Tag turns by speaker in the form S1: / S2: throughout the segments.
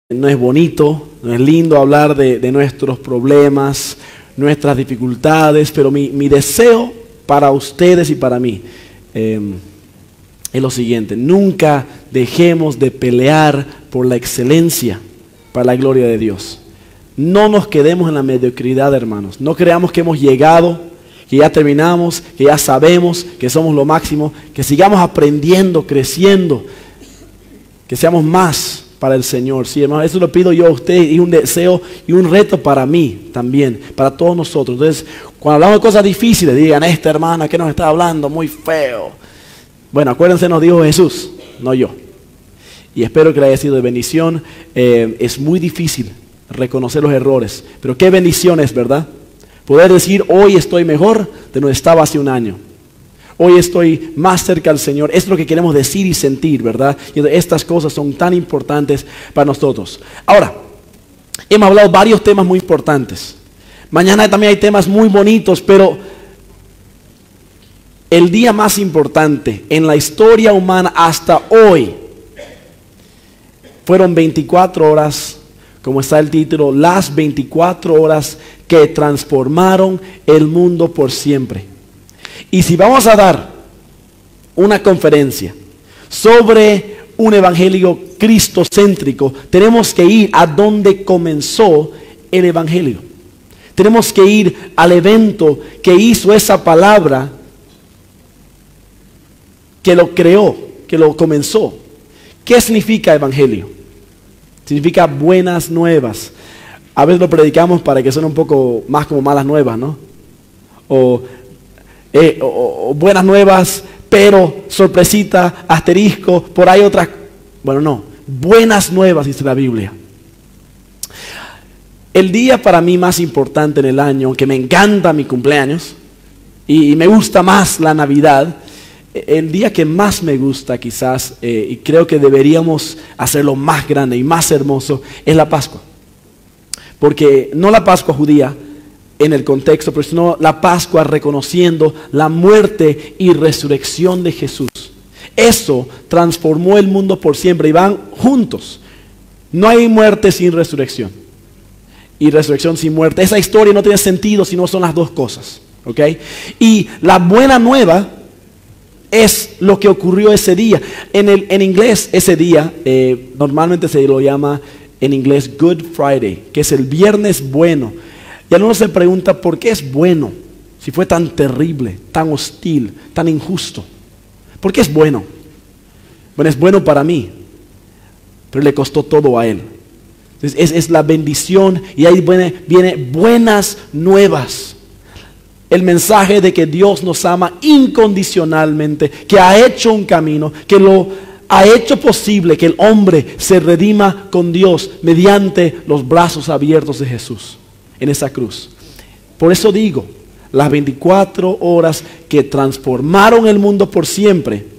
S1: No es bonito, no es lindo hablar de nuestros problemas, nuestras dificultades, pero mi deseo para ustedes y para mí es lo siguiente: nunca dejemos de pelear por la excelencia, para la gloria de Dios. No nos quedemos en la mediocridad, hermanos. No creamos que hemos llegado, que ya terminamos, que ya sabemos, que somos lo máximo. Que sigamos aprendiendo, creciendo, que seamos más para el Señor. Sí, hermano, eso lo pido yo a ustedes, y un deseo y un reto para mí también, para todos nosotros. Entonces, cuando hablamos de cosas difíciles, digan: esta hermana que nos está hablando, muy feo. Bueno, acuérdense, nos dijo Jesús, no yo. Y espero que le haya sido de bendición. Es muy difícil reconocer los errores, pero qué bendición es, ¿verdad? Poder decir: hoy estoy mejor de lo que estaba hace un año. Hoy estoy más cerca al Señor. Es lo que queremos decir y sentir, ¿verdad? Y estas cosas son tan importantes para nosotros. Ahora, hemos hablado varios temas muy importantes. Mañana también hay temas muy bonitos, pero el día más importante en la historia humana hasta hoy fueron 24 horas, como está el título, las 24 horas que transformaron el mundo por siempre. Y si vamos a dar una conferencia sobre un evangelio cristocéntrico, tenemos que ir a donde comenzó el evangelio. Tenemos que ir al evento que hizo esa palabra, que lo creó, que lo comenzó. ¿Qué significa evangelio? Significa buenas nuevas. A veces lo predicamos para que suene un poco más como malas nuevas, ¿no? O buenas nuevas, pero sorpresita, asterisco, por ahí otras. Bueno, no, buenas nuevas, dice la Biblia. El día para mí más importante en el año, aunque me encanta mi cumpleaños y me gusta más la Navidad, el día que más me gusta quizás, y creo que deberíamos hacerlo más grande y más hermoso, es la Pascua. Porque no la Pascua judía en el contexto, pero sino la Pascua reconociendo la muerte y resurrección de Jesús. Eso transformó el mundo por siempre y van juntos. No hay muerte sin resurrección y resurrección sin muerte. Esa historia no tiene sentido si no son las dos cosas, ¿ok? Y la buena nueva es lo que ocurrió ese día. En inglés, ese día normalmente se lo llama en inglés Good Friday, que es el viernes bueno. Y uno se pregunta: ¿por qué es bueno? Si fue tan terrible, tan hostil, tan injusto. ¿Por qué es bueno? Bueno, es bueno para mí, pero le costó todo a Él. Entonces, es la bendición, y ahí viene buenas nuevas. El mensaje de que Dios nos ama incondicionalmente, que ha hecho un camino, que lo ha hecho posible que el hombre se redima con Dios mediante los brazos abiertos de Jesús en esa cruz. Por eso digo, las 24 horas que transformaron el mundo por siempre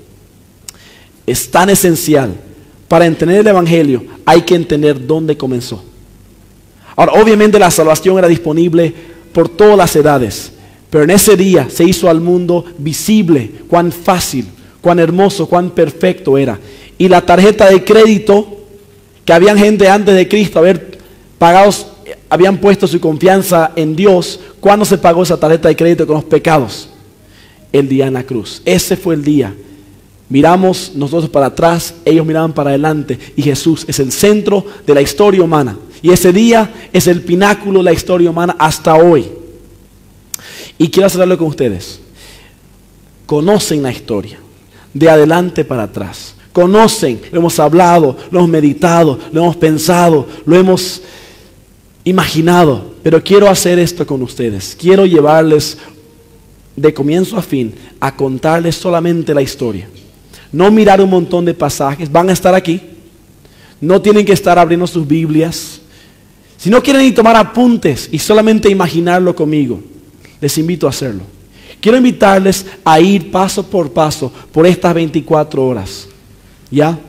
S1: es tan esencial. Para entender el evangelio hay que entender dónde comenzó. Ahora, obviamente la salvación era disponible por todas las edades, pero en ese día se hizo al mundo visible cuán fácil, cuán hermoso, cuán perfecto era. Y la tarjeta de crédito que habían gente antes de Cristo habían puesto su confianza en Dios. ¿Cuándo se pagó esa tarjeta de crédito con los pecados? El día en la cruz. Ese fue el día. Miramos nosotros para atrás, ellos miraban para adelante, y Jesús es el centro de la historia humana. Y ese día es el pináculo de la historia humana hasta hoy. Y quiero hablarlo con ustedes. Conocen la historia de adelante para atrás. Conocen, lo hemos hablado, lo hemos meditado, lo hemos pensado, lo hemos imaginado. Pero quiero hacer esto con ustedes. Quiero llevarles de comienzo a fin a contarles solamente la historia. No mirar un montón de pasajes. Van a estar aquí. No tienen que estar abriendo sus Biblias. Si no quieren ni tomar apuntes y solamente imaginarlo conmigo, les invito a hacerlo. Quiero invitarles a ir paso por paso por estas 24 horas. ¿Ya?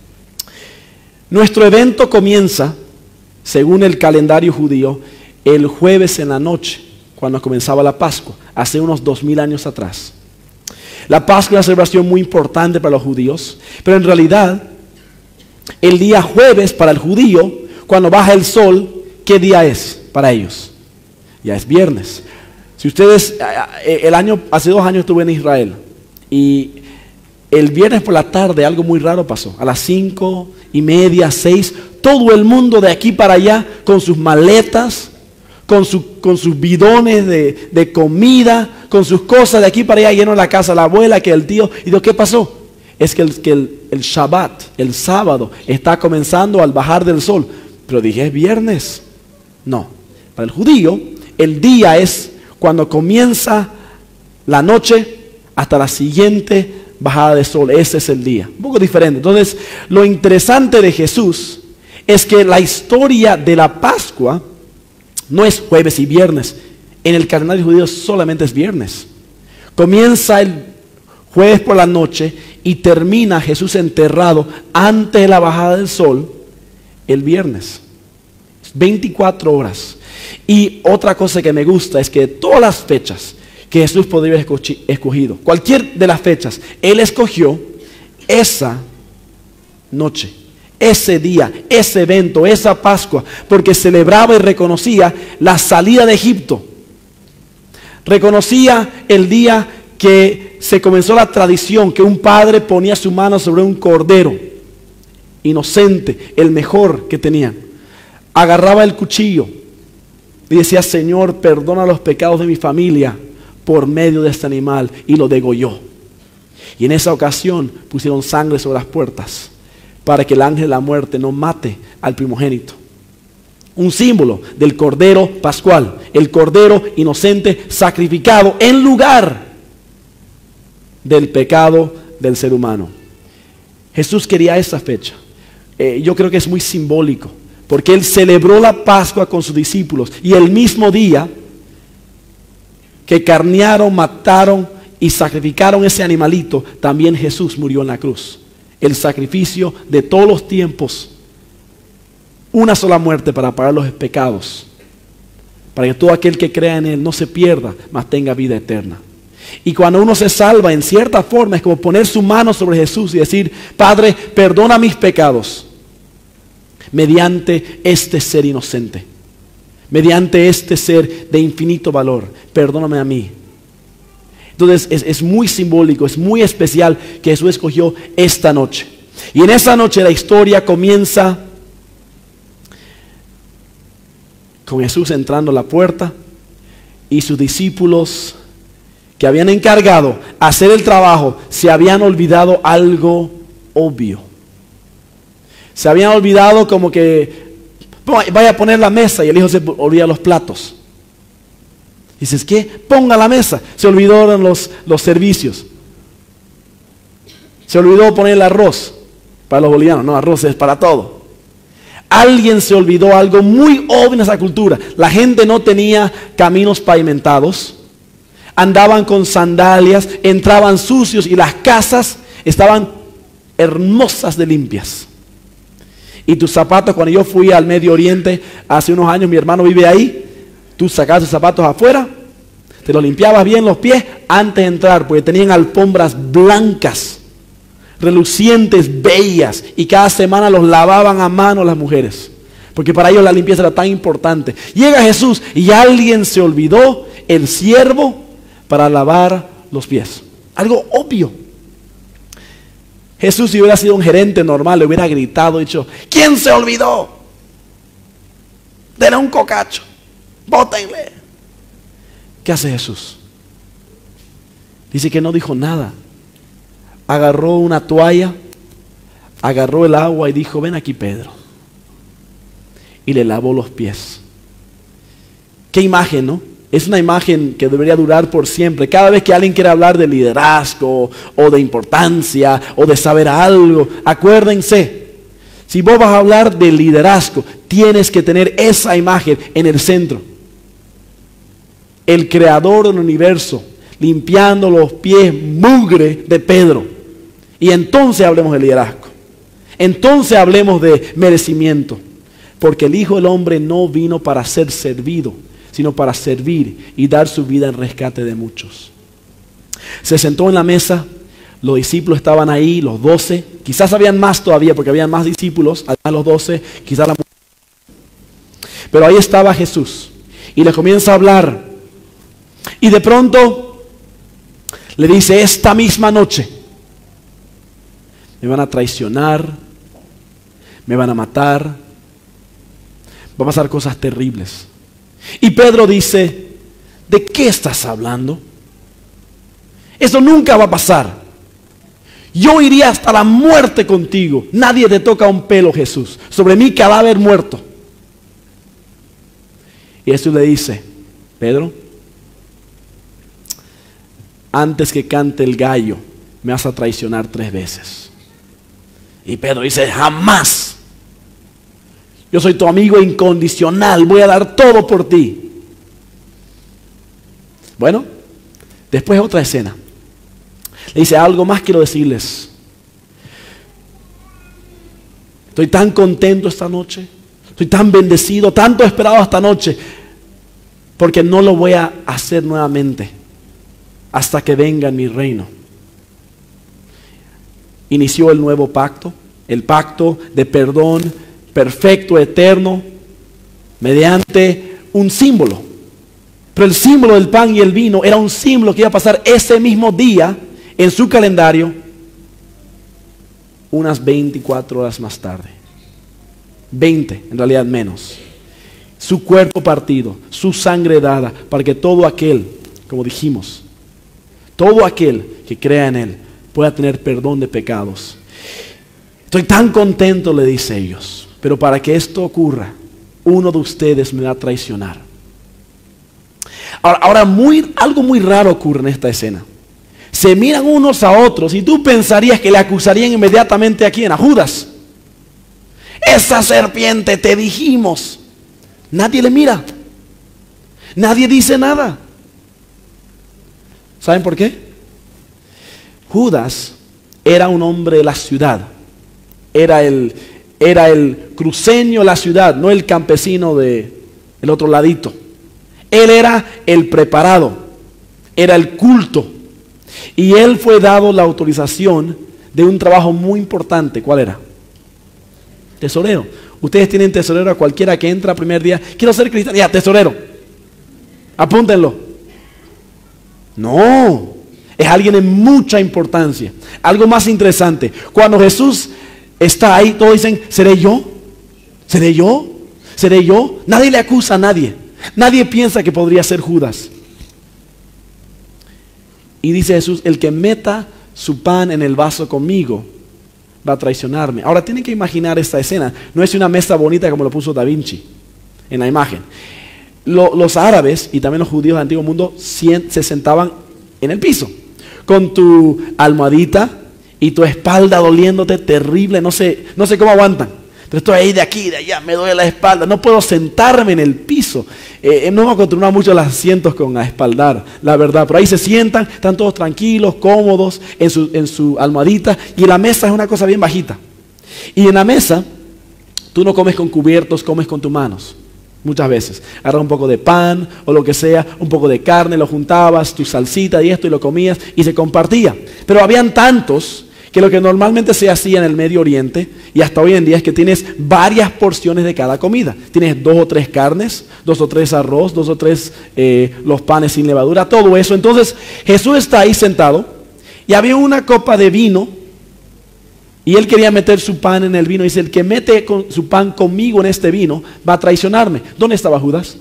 S1: Nuestro evento comienza, según el calendario judío, el jueves en la noche, cuando comenzaba la Pascua, hace unos 2000 años atrás. La Pascua es una celebración muy importante para los judíos, pero en realidad el día jueves para el judío cuando baja el sol, ¿qué día es para ellos? Ya es viernes. Si ustedes, hace 2 años estuve en Israel y el viernes por la tarde algo muy raro pasó. A las 5:30, 6, todo el mundo de aquí para allá con sus maletas, con sus bidones de comida, con sus cosas de aquí para allá, lleno la casa, la abuela, que el tío. Y digo, ¿qué pasó? Es que el Shabbat, el sábado, está comenzando al bajar del sol. Pero dije, ¿es viernes? No. Para el judío, el día es cuando comienza la noche hasta la siguiente bajada de sol. Ese es el día. Un poco diferente. Entonces, lo interesante de Jesús es que la historia de la Pascua no es jueves y viernes. En el calendario judío solamente es viernes. Comienza el jueves por la noche y termina Jesús enterrado antes de la bajada del sol el viernes. 24 horas. Y otra cosa que me gusta es que de todas las fechas que Jesús podría haber escogido, cualquier de las fechas, Él escogió esa noche, ese día, ese evento, esa Pascua, porque celebraba y reconocía la salida de Egipto. Reconocía el día que se comenzó la tradición, que un padre ponía su mano sobre un cordero inocente, el mejor que tenían. Agarraba el cuchillo y decía, Señor, perdona los pecados de mi familia por medio de este animal, y lo degolló. Y en esa ocasión pusieron sangre sobre las puertas para que el ángel de la muerte no mate al primogénito. Un símbolo del cordero pascual, el cordero inocente sacrificado en lugar del pecado del ser humano. Jesús quería esa fecha. Yo creo que es muy simbólico, porque Él celebró la Pascua con sus discípulos, y el mismo día que carnearon, mataron y sacrificaron ese animalito, también Jesús murió en la cruz. El sacrificio de todos los tiempos, una sola muerte para pagar los pecados, para que todo aquel que crea en Él no se pierda, mas tenga vida eterna. Y cuando uno se salva, en cierta forma, es como poner su mano sobre Jesús y decir, Padre, perdona mis pecados mediante este ser inocente, mediante este ser de infinito valor. Perdóname a mí. Entonces es muy simbólico, es muy especial que Jesús escogió esta noche. Y en esa noche la historia comienza con Jesús entrando a la puerta y sus discípulos que habían encargado hacer el trabajo se habían olvidado algo obvio. Se habían olvidado como que vaya a poner la mesa, y el hijo se olvida los platos. Dices, ¿qué? Ponga la mesa. Se olvidaron los servicios. Se olvidó poner el arroz. Para los bolivianos, no, arroz es para todo. Alguien se olvidó algo muy obvio en esa cultura. La gente no tenía caminos pavimentados. Andaban con sandalias, entraban sucios, y las casas estaban hermosas de limpias. Y tus zapatos, cuando yo fui al Medio Oriente hace unos años, mi hermano vive ahí, tú sacabas tus zapatos afuera, te los limpiabas bien los pies antes de entrar, porque tenían alfombras blancas, relucientes, bellas, y cada semana los lavaban a mano las mujeres, porque para ellos la limpieza era tan importante. Llega Jesús y alguien se olvidó el siervo para lavar los pies. Algo obvio. Jesús, si hubiera sido un gerente normal, le hubiera gritado, dicho, ¿quién se olvidó? Denle un cocacho, bótenle. ¿Qué hace Jesús? Dice que no dijo nada. Agarró una toalla, agarró el agua y dijo, ven aquí, Pedro. Y le lavó los pies. Qué imagen, ¿no? Es una imagen que debería durar por siempre. Cada vez que alguien quiere hablar de liderazgo o de importancia o de saber algo, acuérdense, si vos vas a hablar de liderazgo, tienes que tener esa imagen en el centro. El creador del universo limpiando los pies mugre de Pedro. Y entonces hablemos de liderazgo. Entonces hablemos de merecimiento. Porque el Hijo del Hombre no vino para ser servido, sino para servir y dar su vida en rescate de muchos. Se sentó en la mesa, los discípulos estaban ahí, los 12, quizás habían más todavía porque habían más discípulos, además los 12, quizás la mujer Pero ahí estaba Jesús y le comienza a hablar. Y de pronto le dice, esta misma noche me van a traicionar, me van a matar, va a pasar cosas terribles. Y Pedro dice, ¿de qué estás hablando? Eso nunca va a pasar. Yo iría hasta la muerte contigo. Nadie te toca un pelo, Jesús. Sobre mi cadáver muerto. Y Jesús le dice, Pedro, antes que cante el gallo, me vas a traicionar 3 veces. Y Pedro dice, jamás. Yo soy tu amigo incondicional, voy a dar todo por ti. Bueno, después otra escena. Le dice, algo más quiero decirles. Estoy tan contento esta noche. Estoy tan bendecido, tanto esperado esta noche. Porque no lo voy a hacer nuevamente hasta que venga en mi reino. Inició el nuevo pacto. El pacto de perdón perfecto, eterno, mediante un símbolo. Pero el símbolo del pan y el vino era un símbolo que iba a pasar ese mismo día en su calendario, unas 24 horas más tarde. 20, en realidad menos. Su cuerpo partido, su sangre dada, para que todo aquel, como dijimos, todo aquel que crea en Él pueda tener perdón de pecados. Estoy tan contento, le dice ellos, pero para que esto ocurra, uno de ustedes me va a traicionar. Ahora algo muy raro ocurre en esta escena. Se miran unos a otros y tú pensarías que le acusarían inmediatamente a quién, a Judas. Esa serpiente, te dijimos. Nadie le mira. Nadie dice nada. ¿Saben por qué? Judas era un hombre de la ciudad. Era el cruceño de la ciudad, no el campesino del otro ladito. Él era el preparado, era el culto. Y él fue dado la autorización de un trabajo muy importante. ¿Cuál era? Tesorero. Ustedes tienen tesorero a cualquiera que entra el primer día. Quiero ser cristiano. Ya, tesorero. Apúntenlo. No. Es alguien de mucha importancia. Algo más interesante. Cuando Jesús está ahí, todos dicen, ¿seré yo? ¿Seré yo? ¿Seré yo? Nadie le acusa a nadie. Nadie piensa que podría ser Judas. Y dice Jesús, el que meta su pan en el vaso conmigo va a traicionarme. Ahora tienen que imaginar esta escena. No es una mesa bonita como lo puso Da Vinci en la imagen. Los árabes y también los judíos del antiguo mundo se sentaban en el piso con tu almohadita y tu espalda doliéndote terrible. No sé cómo aguantan. Pero estoy ahí de aquí, de allá, me duele la espalda, no puedo sentarme en el piso. No me acostumbro mucho a los asientos con espaldar, la verdad. Pero ahí se sientan, están todos tranquilos, cómodos, en su almohadita. Y la mesa es una cosa bien bajita. Y en la mesa, tú no comes con cubiertos, comes con tus manos. Muchas veces. Agarras un poco de pan o lo que sea, un poco de carne, lo juntabas, tu salsita y esto, y lo comías y se compartía. Pero habían tantos que lo que normalmente se hacía en el Medio Oriente y hasta hoy en día es que tienes varias porciones de cada comida. Tienes 2 o 3 carnes, 2 o 3 arroz, 2 o 3 los panes sin levadura, todo eso. Entonces Jesús está ahí sentado y había una copa de vino y él quería meter su pan en el vino. Dice, el que mete su pan conmigo en este vino va a traicionarme. ¿Dónde estaba Judas?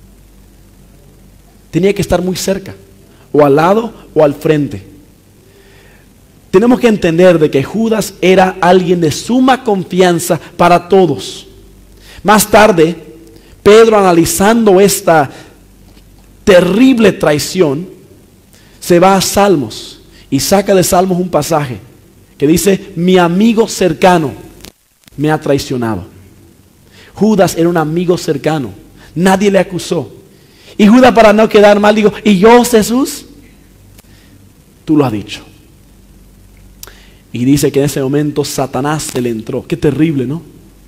S1: Tenía que estar muy cerca, o al lado o al frente. Tenemos que entender de que Judas era alguien de suma confianza para todos. Más tarde, Pedro, analizando esta terrible traición, se va a Salmos y saca de Salmos un pasaje que dice, mi amigo cercano me ha traicionado. Judas era un amigo cercano, nadie le acusó. Y Judas, para no quedar mal, dijo, ¿y yo, Jesús? Tú lo has dicho. Y dice que en ese momento Satanás se le entró. Qué terrible, ¿no?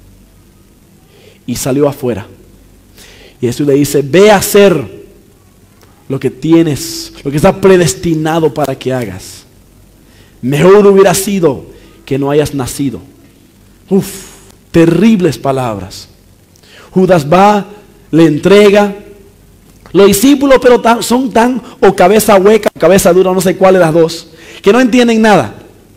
S1: Y salió afuera. Y Jesús le dice, ve a hacer lo que tienes, lo que está predestinado para que hagas. Mejor hubiera sido que no hayas nacido. Terribles palabras. Judas va le entrega. Los discípulos son tan o cabeza hueca o cabeza dura, no sé cuál de las dos, que no entienden nada.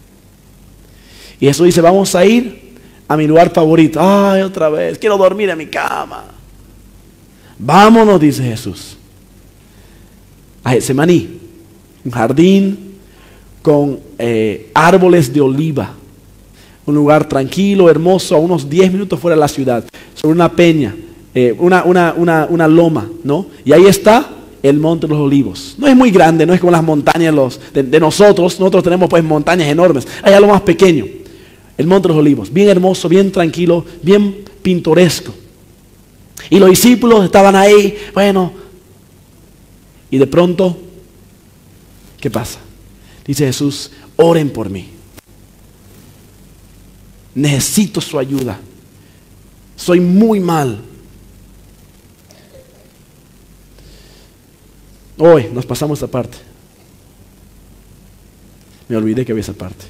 S1: Y Jesús dice, vamos a ir a mi lugar favorito. Ay, otra vez, quiero dormir en mi cama. Vámonos, dice Jesús, a Getsemaní, un jardín con árboles de oliva, un lugar tranquilo, hermoso, a unos 10 minutos fuera de la ciudad, sobre una peña, una loma, ¿no? Y ahí está el Monte de los Olivos. No es muy grande, no es como las montañas de nosotros. Nosotros tenemos pues montañas enormes. Hay algo más pequeño. El Monte de los Olivos, bien hermoso, bien tranquilo, bien pintoresco. Y los discípulos estaban ahí, bueno, y de pronto, ¿qué pasa? Dice Jesús, oren por mí. Necesito su ayuda. Soy muy mal. Hoy nos pasamos esta parte. Me olvidé que había esa parte.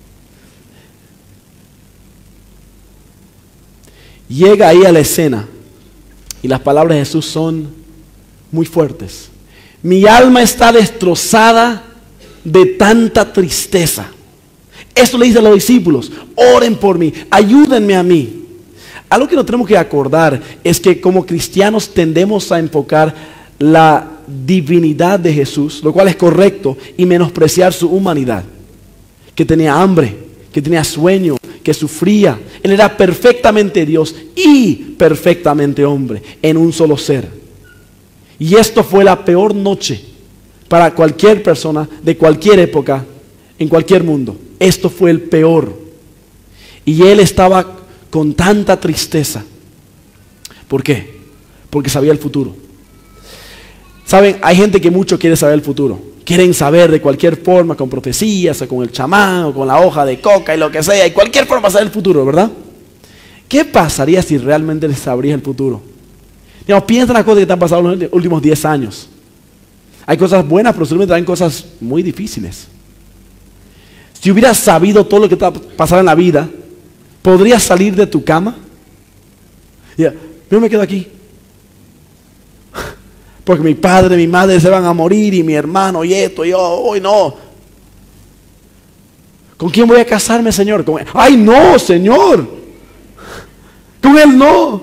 S1: Llega ahí a la escena y las palabras de Jesús son muy fuertes. Mi alma está destrozada de tanta tristeza. Esto le dice a los discípulos, oren por mí, ayúdenme a mí. Algo que nos tenemos que acordar es que como cristianos tendemos a enfocar la divinidad de Jesús, lo cual es correcto, y menospreciar su humanidad. Que tenía hambre, que tenía sueño, que sufría. Él era perfectamente Dios y perfectamente hombre en un solo ser. Y esto fue la peor noche para cualquier persona de cualquier época, en cualquier mundo. Esto fue el peor. Y él estaba con tanta tristeza. ¿Por qué? Porque sabía el futuro. Saben, hay gente que mucho quiere saber el futuro. Quieren saber de cualquier forma, con profecías, o con el chamán, o con la hoja de coca y lo que sea, y cualquier forma saber el futuro, ¿verdad? ¿Qué pasaría si realmente les sabrías el futuro? Digamos, piensa en las cosas que te han pasado en los últimos 10 años. Hay cosas buenas, pero seguramente hay cosas muy difíciles. Si hubieras sabido todo lo que te va a pasar en la vida, ¿podrías salir de tu cama? Yo me quedo aquí. Porque mi padre, mi madre se van a morir y mi hermano y esto, y yo, hoy no. ¿Con quién voy a casarme, Señor? ¿Con él? ¡Ay, no, Señor! Con él no.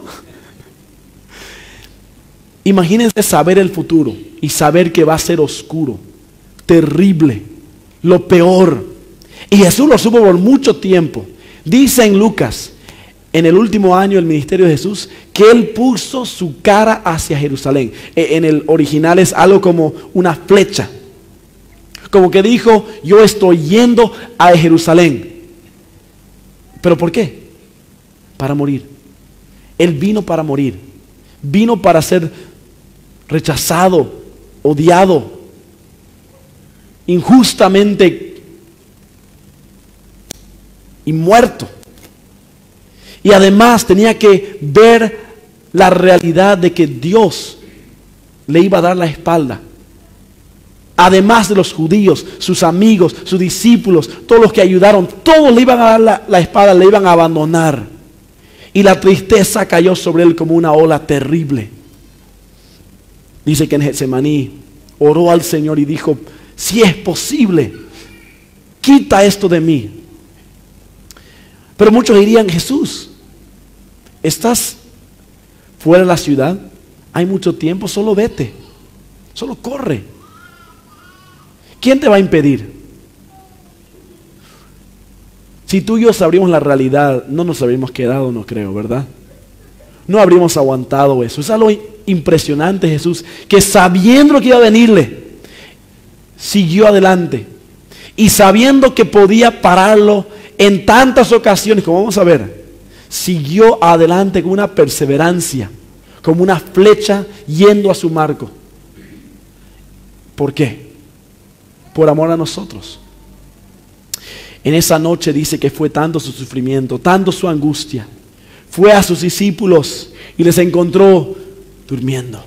S1: Imagínense saber el futuro y saber que va a ser oscuro, terrible, lo peor. Y Jesús lo supo por mucho tiempo. Dice en Lucas, en el último año del ministerio de Jesús, que Él puso su cara hacia Jerusalén. En el original es algo como una flecha. Como que dijo, yo estoy yendo a Jerusalén. ¿Pero por qué? Para morir. Él vino para morir. Vino para ser rechazado, odiado, injustamente y muerto. Y además tenía que ver la realidad de que Dios le iba a dar la espalda. Además de los judíos, sus amigos, sus discípulos, todos los que ayudaron, todos le iban a dar la espalda, le iban a abandonar. Y la tristeza cayó sobre él como una ola terrible. Dice que en Getsemaní oró al Señor y dijo, si es posible, quita esto de mí. Pero muchos dirían, Jesús, estás fuera de la ciudad, hay mucho tiempo, solo vete, solo corre. ¿Quién te va a impedir? Si tú y yo sabríamos la realidad, no nos habríamos quedado, no creo, ¿verdad? No habríamos aguantado eso. Es algo impresionante, Jesús, que sabiendo lo que iba a venirle, siguió adelante. Y sabiendo que podía pararlo en tantas ocasiones, como vamos a ver, siguió adelante con una perseverancia, como una flecha yendo a su marco. ¿Por qué? Por amor a nosotros. En esa noche dice que fue tanto su sufrimiento, tanto su angustia. Fue a sus discípulos y les encontró durmiendo.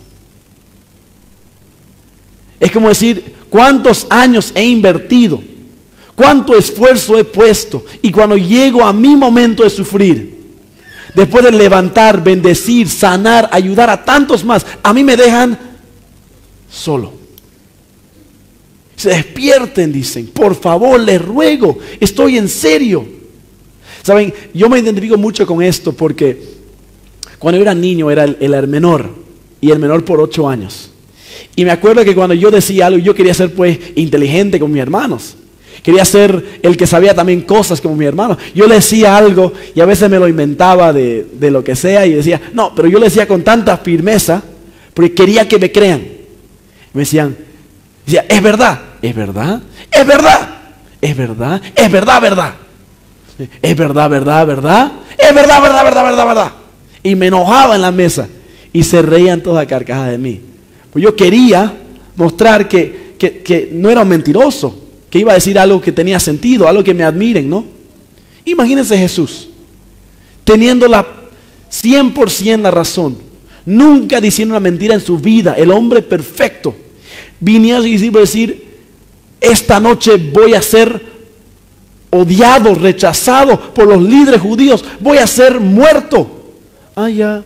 S1: Es como decir, ¿cuántos años he invertido? ¿Cuánto esfuerzo he puesto? Y cuando llego a mi momento de sufrir, Después de levantar, bendecir, sanar, ayudar a tantos más, a mí me dejan solo. Se despierten, dicen, por favor, les ruego, estoy en serio. Saben, yo me identifico mucho con esto porque cuando yo era niño era el menor, y el menor por 8 años. Y me acuerdo que cuando yo decía algo, yo quería ser pues inteligente como mis hermanos. Quería ser el que sabía también cosas como mis hermanos. Yo le decía algo y a veces me lo inventaba de lo que sea y decía, no, pero yo le decía con tanta firmeza porque quería que me crean. Me decía, es verdad, es verdad, es verdad, es verdad, es verdad, verdad. Es verdad, verdad, verdad, es verdad, verdad, verdad, verdad, verdad. Y me enojaba en la mesa y se reían todas a carcajadas de mí. Pues yo quería mostrar que no era un mentiroso, que iba a decir algo que tenía sentido, algo que me admiren, ¿no? Imagínense Jesús, teniendo la 100% la razón, nunca diciendo una mentira en su vida, el hombre perfecto, viniendo y decir, esta noche voy a ser odiado, rechazado por los líderes judíos, voy a ser muerto. Ya,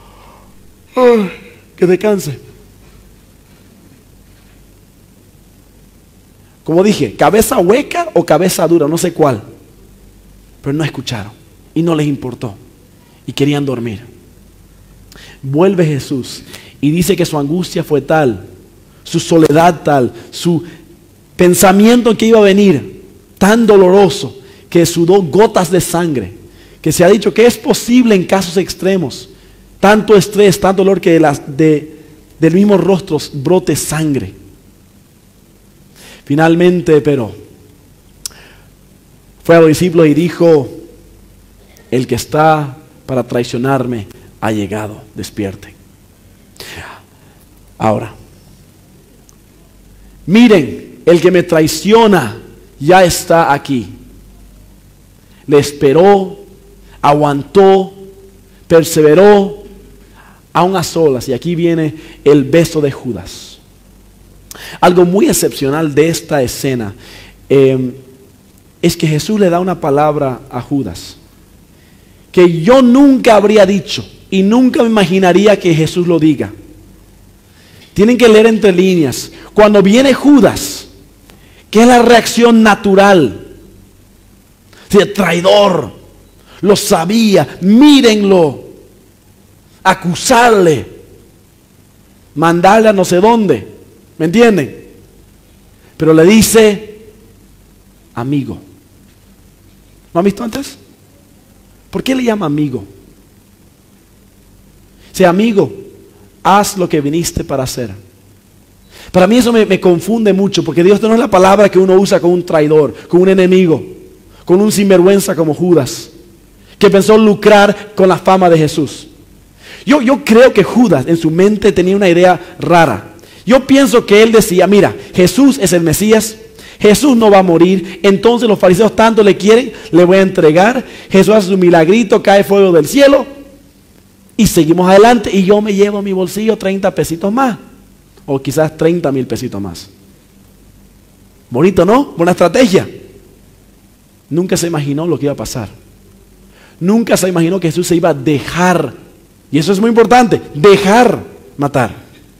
S1: que descanse. Como dije, cabeza hueca o cabeza dura, no sé cuál. Pero no escucharon y no les importó y querían dormir. Vuelve Jesús y dice que su angustia fue tal, su soledad tal, su pensamiento en que iba a venir tan doloroso que sudó gotas de sangre, que se ha dicho que es posible en casos extremos, tanto estrés, tanto dolor que del mismo rostro brote sangre. Finalmente, pero, fue a los discípulos y dijo, el que está para traicionarme ha llegado, despierten. Ahora, miren, el que me traiciona ya está aquí. Le esperó, aguantó, perseveró, aún a solas. Y aquí viene el beso de Judas. Algo muy excepcional de esta escena es que Jesús le da una palabra a Judas que yo nunca habría dicho y nunca me imaginaría que Jesús lo diga. Tienen que leer entre líneas. Cuando viene Judas, ¿qué es la reacción natural? Traidor, lo sabía, mírenlo, acusarle, mandarle a no sé dónde. ¿Me entienden? Pero le dice, amigo. ¿No han visto antes? ¿Por qué le llama amigo? Dice, amigo, haz lo que viniste para hacer. Para mí eso me confunde mucho, porque Dios no es la palabra que uno usa con un traidor, con un enemigo, con un sinvergüenza como Judas, que pensó lucrar con la fama de Jesús. Yo creo que Judas en su mente tenía una idea rara. Yo pienso que él decía, mira, Jesús es el Mesías, Jesús no va a morir, entonces los fariseos tanto le quieren, le voy a entregar, Jesús hace su milagrito, cae fuego del cielo y seguimos adelante y yo me llevo a mi bolsillo 30 pesitos más, o quizás 30,000 pesitos más. Bonito, ¿no? Buena estrategia. Nunca se imaginó lo que iba a pasar. Nunca se imaginó que Jesús se iba a dejar, y eso es muy importante, dejar matar.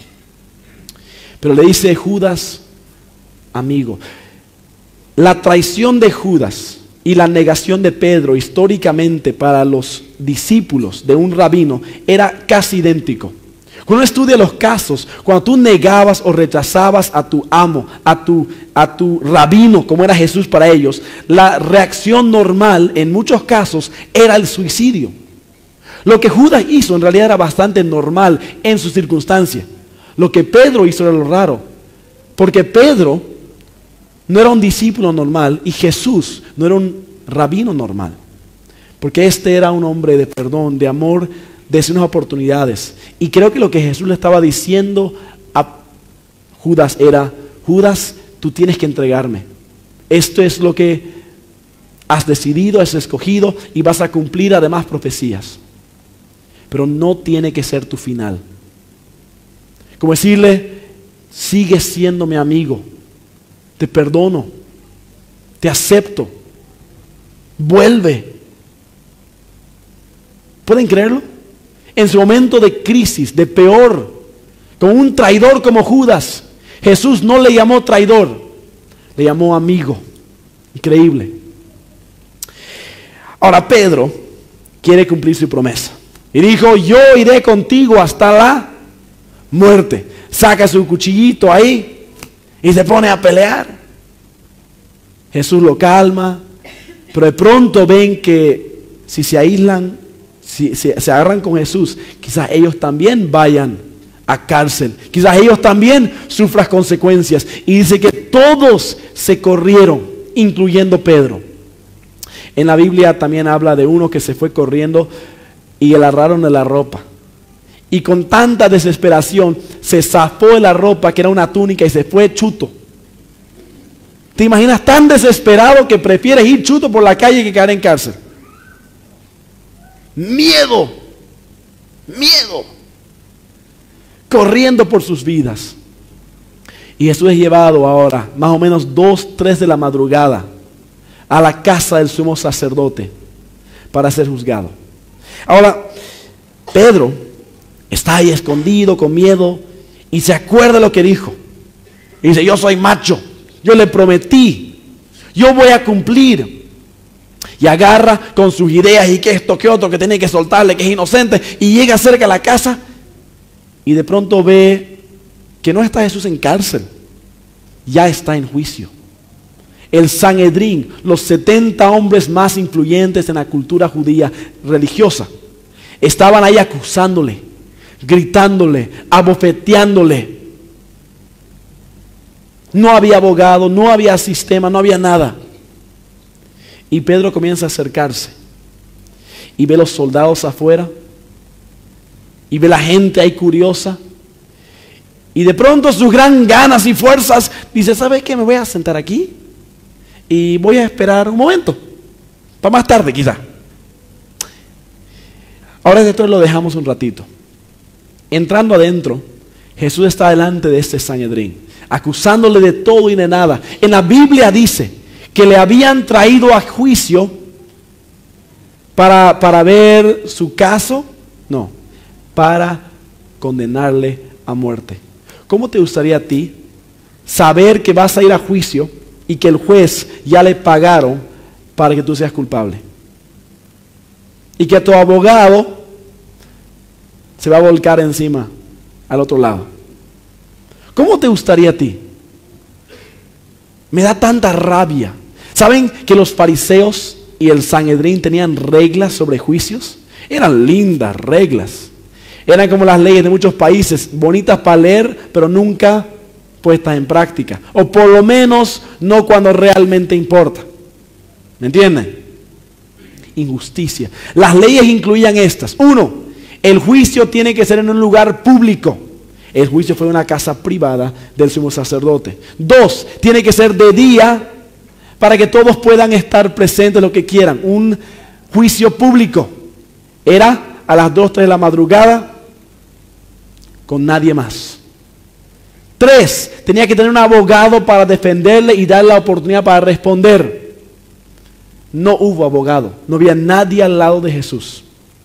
S1: Pero le dice Judas, amigo. La traición de Judas y la negación de Pedro históricamente para los discípulos de un rabino era casi idéntico. Cuando uno estudia los casos, cuando tú negabas o rechazabas a tu amo, a tu rabino, como era Jesús para ellos, la reacción normal en muchos casos era el suicidio. Lo que Judas hizo en realidad era bastante normal en su circunstancia. Lo que Pedro hizo era lo raro, porque Pedro no era un discípulo normal y Jesús no era un rabino normal, porque este era un hombre de perdón, de amor, de segundas oportunidades. Y creo que lo que Jesús le estaba diciendo a Judas era, Judas, tú tienes que entregarme. Esto es lo que has decidido, has escogido y vas a cumplir además profecías. Pero no tiene que ser tu final. Como decirle, sigue siendo mi amigo, te perdono, te acepto, vuelve. ¿Pueden creerlo? En su momento de crisis, de peor, con un traidor como Judas, Jesús no le llamó traidor, le llamó amigo. Increíble. Ahora Pedro quiere cumplir su promesa y dijo: yo iré contigo hasta la muerte. Saca su cuchillito ahí y se pone a pelear. Jesús lo calma, pero de pronto ven que si se aíslan, si se agarran con Jesús, quizás ellos también vayan a cárcel, quizás ellos también sufran consecuencias. Y dice que todos se corrieron, incluyendo Pedro. En la Biblia también habla de uno que se fue corriendo y le agarraron de la ropa. Y con tanta desesperación se zafó de la ropa, que era una túnica, y se fue chuto. ¿Te imaginas tan desesperado que prefieres ir chuto por la calle que caer en cárcel? Miedo, miedo, corriendo por sus vidas. Y Jesús es llevado ahora, más o menos 2, 3 de la madrugada, a la casa del sumo sacerdote para ser juzgado. Ahora, Pedro está ahí escondido, con miedo, y se acuerda lo que dijo. Y dice: yo soy macho, yo le prometí, yo voy a cumplir. Y agarra con sus ideas, y que esto, que otro, que tiene que soltarle, que es inocente, y llega cerca a la casa, y de pronto ve que no está Jesús en cárcel, ya está en juicio. El Sanedrín, los 70 hombres más influyentes en la cultura judía religiosa, estaban ahí acusándole, gritándole, abofeteándole. No había abogado, no había sistema, no había nada. Y Pedro comienza a acercarse y ve los soldados afuera y ve la gente ahí curiosa, y de pronto sus gran ganas y fuerzas dice: ¿sabes qué? Me voy a sentar aquí y voy a esperar un momento, para más tarde quizá. Ahora esto lo dejamos un ratito. Entrando adentro, Jesús está delante de este Sanedrín, acusándole de todo y de nada. En la Biblia dice que le habían traído a juicio para ver su caso, no, para condenarle a muerte. ¿Cómo te gustaría a ti saber que vas a ir a juicio y que el juez ya le pagaron para que tú seas culpable? Y que tu abogado se va a volcar encima al otro lado. ¿Cómo te gustaría a ti? Me da tanta rabia. ¿Saben que los fariseos y el Sanedrín tenían reglas sobre juicios? Eran lindas reglas. Eran como las leyes de muchos países, bonitas para leer, pero nunca puestas en práctica. O por lo menos no cuando realmente importa. ¿Me entienden? Injusticia. Las leyes incluían estas. 1, el juicio tiene que ser en un lugar público. El juicio fue en una casa privada del sumo sacerdote. 2, tiene que ser de día para que todos puedan estar presentes lo que quieran. Un juicio público. Era a las 2, 3 de la madrugada, con nadie más. 3, tenía que tener un abogado para defenderle y darle la oportunidad para responder. No hubo abogado, no había nadie al lado de Jesús.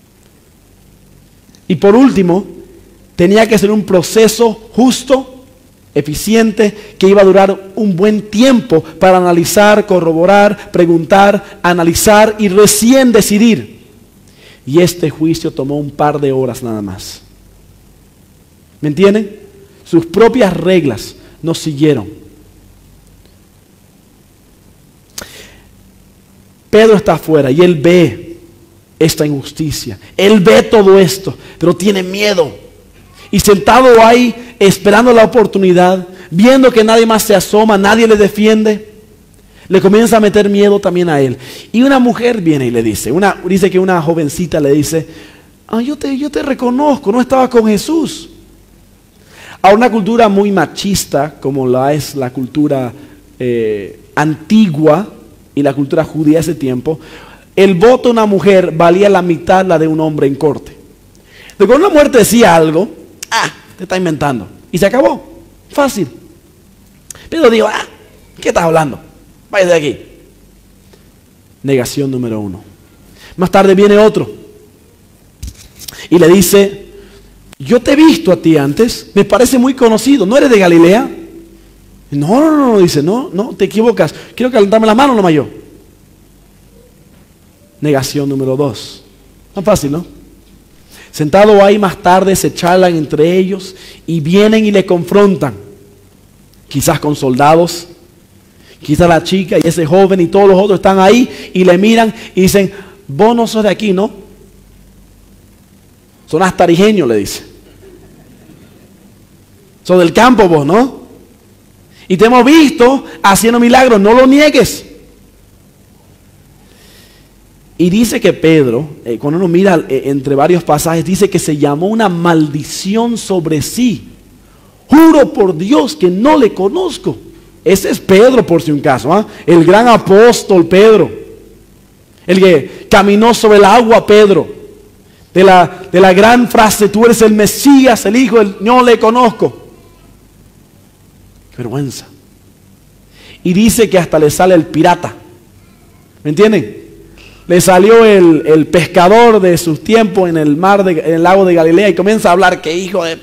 S1: Y por último, tenía que ser un proceso justo, eficiente, que iba a durar un buen tiempo para analizar, corroborar, preguntar, analizar y recién decidir. Y este juicio tomó un par de horas nada más. ¿Me entienden? Sus propias reglas no siguieron. Pedro está afuera y él ve esta injusticia. Él ve todo esto, pero tiene miedo. Y sentado ahí, esperando la oportunidad, viendo que nadie más se asoma, nadie le defiende, le comienza a meter miedo también a él. Y una mujer viene y le dice, dice que una jovencita le dice: yo te reconozco, no estaba con Jesús. A una cultura muy machista, como la es la cultura antigua y la cultura judía de ese tiempo, el voto de una mujer valía la mitad la de un hombre en corte. De cuando una mujer te decía algo, te está inventando. Y se acabó. Fácil. Pedro dijo: ¿qué estás hablando? Váyase de aquí. Negación número 1. Más tarde viene otro. y le dice, yo te he visto a ti antes, me parece muy conocido, ¿no eres de Galilea? No, dice, no, te equivocas, quiero calentarme la mano nomás yo. Negación número 2. Tan fácil, ¿no? Sentado ahí más tarde se charlan entre ellos y vienen y le confrontan. Quizás con soldados, quizás la chica y ese joven y todos los otros están ahí y le miran y dicen, vos no sos de aquí, ¿no? Son astarijeños, le dice. Sos del campo vos, ¿no? Y te hemos visto haciendo milagros, no lo niegues. Y dice que Pedro, cuando uno mira entre varios pasajes, dice que se llamó una maldición sobre sí. Juro por Dios que no le conozco. Ese es Pedro por si un caso, ¿eh? El gran apóstol Pedro. El que caminó sobre el agua Pedro. De la gran frase, tú eres el Mesías, el Hijo, no le conozco. Qué vergüenza. Y dice que hasta le sale el pirata. ¿Me entienden? Le salió el pescador de sus tiempos en el en el lago de Galilea y comienza a hablar que hijo de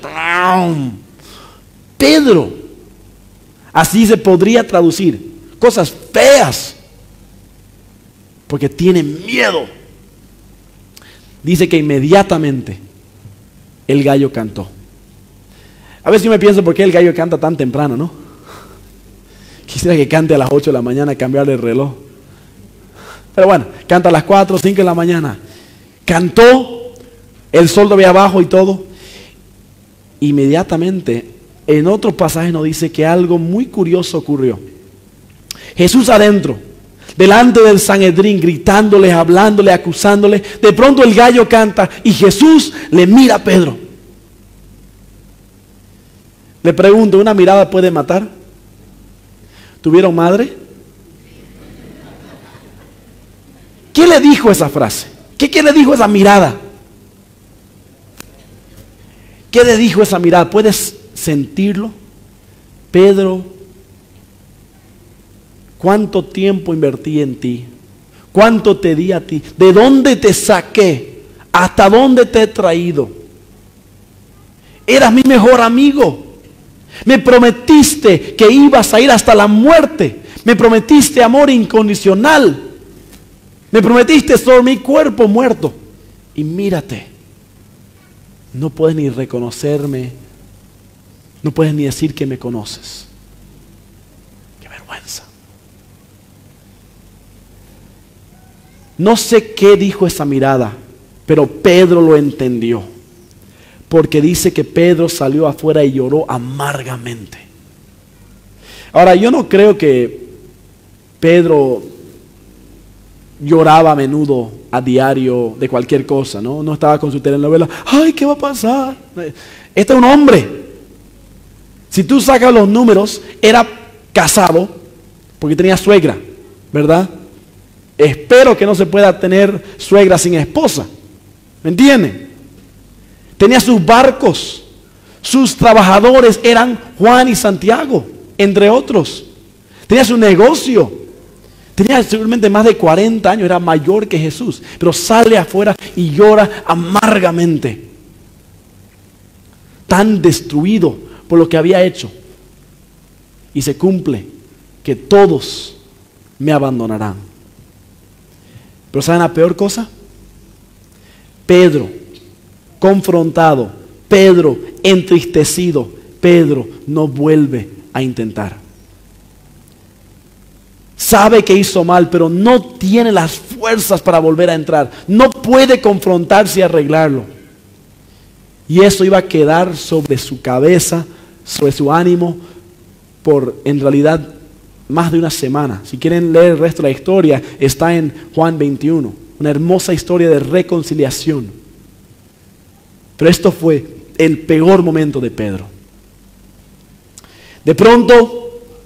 S1: Pedro. Así se podría traducir. Cosas feas. Porque tiene miedo. Dice que inmediatamente el gallo cantó. A veces yo me pienso por qué el gallo canta tan temprano, ¿no? Quisiera que cante a las 8 de la mañana, cambiarle el reloj. Pero bueno, canta a las 4, 5 de la mañana. Cantó, el sol todavía abajo y todo. Inmediatamente, en otros pasajes nos dice que algo muy curioso ocurrió. Jesús adentro, delante del Sanedrín, gritándole, hablándole, acusándole. De pronto el gallo canta y Jesús le mira a Pedro. Le pregunto, ¿una mirada puede matar? ¿Tuvieron madre? ¿Qué le dijo esa frase? ¿Qué le dijo esa mirada? ¿Qué le dijo esa mirada? ¿Puedes sentirlo? Pedro, ¿cuánto tiempo invertí en ti? ¿Cuánto te di a ti? ¿De dónde te saqué? ¿Hasta dónde te he traído? Eras mi mejor amigo. Me prometiste que ibas a ir hasta la muerte. Me prometiste amor incondicional. Me prometiste sobre mi cuerpo muerto. Y mírate. No puedes ni reconocerme. No puedes ni decir que me conoces. Qué vergüenza. No sé qué dijo esa mirada, pero Pedro lo entendió. Porque dice que Pedro salió afuera y lloró amargamente. Ahora, yo no creo que Pedro lloraba a menudo, a diario, de cualquier cosa, ¿no? No estaba con su telenovela. ¡Ay, qué va a pasar! Este es un hombre. Si tú sacas los números, era casado porque tenía suegra, ¿verdad? Espero que no se pueda tener suegra sin esposa. ¿Me entienden? Tenía sus barcos. Sus trabajadores eran Juan y Santiago, entre otros. Tenía su negocio. Tenía seguramente más de 40 años, era mayor que Jesús. Pero sale afuera y llora amargamente. Tan destruido por lo que había hecho. Y se cumple que todos me abandonarán. Pero ¿saben la peor cosa? Pedro, confrontado, Pedro, entristecido, Pedro no vuelve a intentar. Sabe que hizo mal, pero no tiene las fuerzas para volver a entrar. No puede confrontarse y arreglarlo. Y eso iba a quedar sobre su cabeza, sobre su ánimo, por en realidad más de una semana. Si quieren leer el resto de la historia, está en Juan 21. Una hermosa historia de reconciliación. Pero esto fue el peor momento de Pedro. De pronto,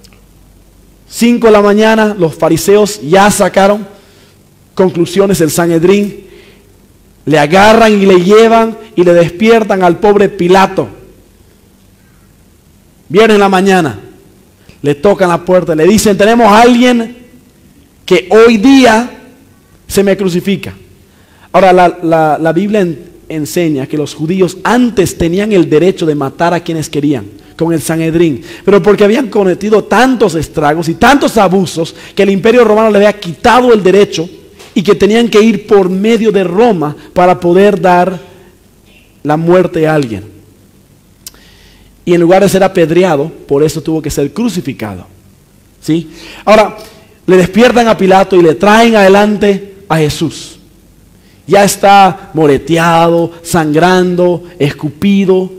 S1: 5 de la mañana, los fariseos ya sacaron conclusiones del Sanedrín. Le agarran y le llevan y le despiertan al pobre Pilato. Viernes en la mañana, le tocan la puerta, le dicen, tenemos a alguien que hoy día se me crucifica. Ahora, la Biblia enseña que los judíos antes tenían el derecho de matar a quienes querían con el Sanedrín, pero porque habían cometido tantos estragos y tantos abusos que el Imperio Romano le había quitado el derecho y que tenían que ir por medio de Roma para poder dar la muerte a alguien. Y en lugar de ser apedreado, por eso tuvo que ser crucificado. ¿Sí? Ahora, le despiertan a Pilato y le traen adelante a Jesús. Ya está moreteado, sangrando, escupido.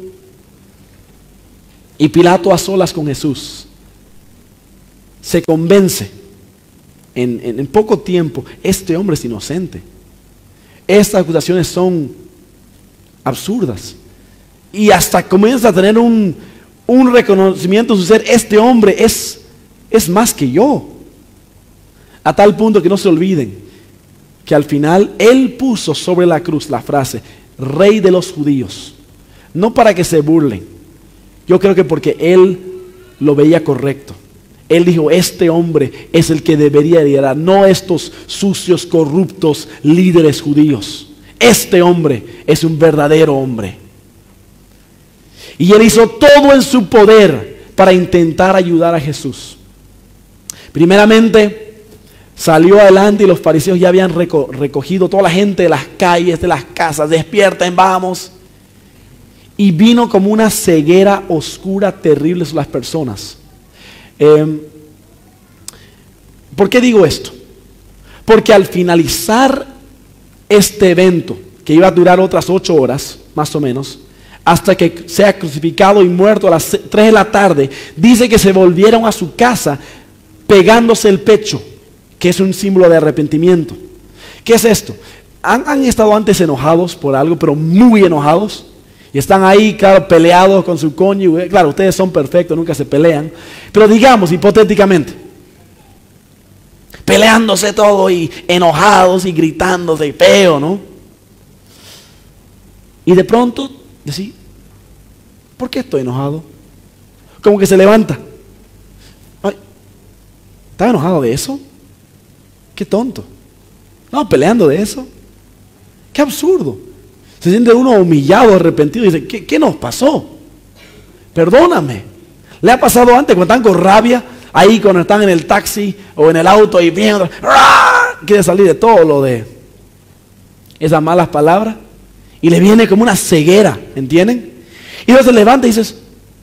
S1: Y Pilato, a solas con Jesús, se convence en poco tiempo: este hombre es inocente. Estas acusaciones son absurdas. Y hasta comienza a tener un reconocimiento de su ser: este hombre es más que yo. A tal punto que no se olviden que al final él puso sobre la cruz la frase: Rey de los judíos. No para que se burlen. Yo creo que porque él lo veía correcto. Él dijo: este hombre es el que debería liderar, no estos sucios, corruptos líderes judíos. Este hombre es un verdadero hombre. Y él hizo todo en su poder para intentar ayudar a Jesús. Primeramente, salió adelante y los fariseos ya habían recogido toda la gente de las calles, de las casas: despierten, vamos. Y vino como una ceguera oscura, terrible sobre las personas. ¿Por qué digo esto? Porque al finalizar este evento, que iba a durar otras 8 horas, más o menos, hasta que sea crucificado y muerto a las 3 de la tarde, dice que se volvieron a su casa pegándose el pecho, que es un símbolo de arrepentimiento. ¿Qué es esto? ¿Han estado antes enojados por algo, pero muy enojados? Y están ahí, claro, peleados con su cónyuge. Claro, ustedes son perfectos, nunca se pelean. Pero digamos, hipotéticamente, peleándose todo y enojados y gritándose y feo, ¿no? Y de pronto, decir: ¿por qué estoy enojado? Como que se levanta. Ay, ¿estás enojado de eso? Qué tonto. No, peleando de eso. Qué absurdo. Se siente uno humillado, arrepentido y dice: ¿qué nos pasó? Perdóname. ¿Le ha pasado antes cuando están con rabia? Ahí cuando están en el taxi o en el auto y viendo, quiere salir de todo lo de esas malas palabras y le viene como una ceguera, ¿entienden? Y luego se levanta y dices: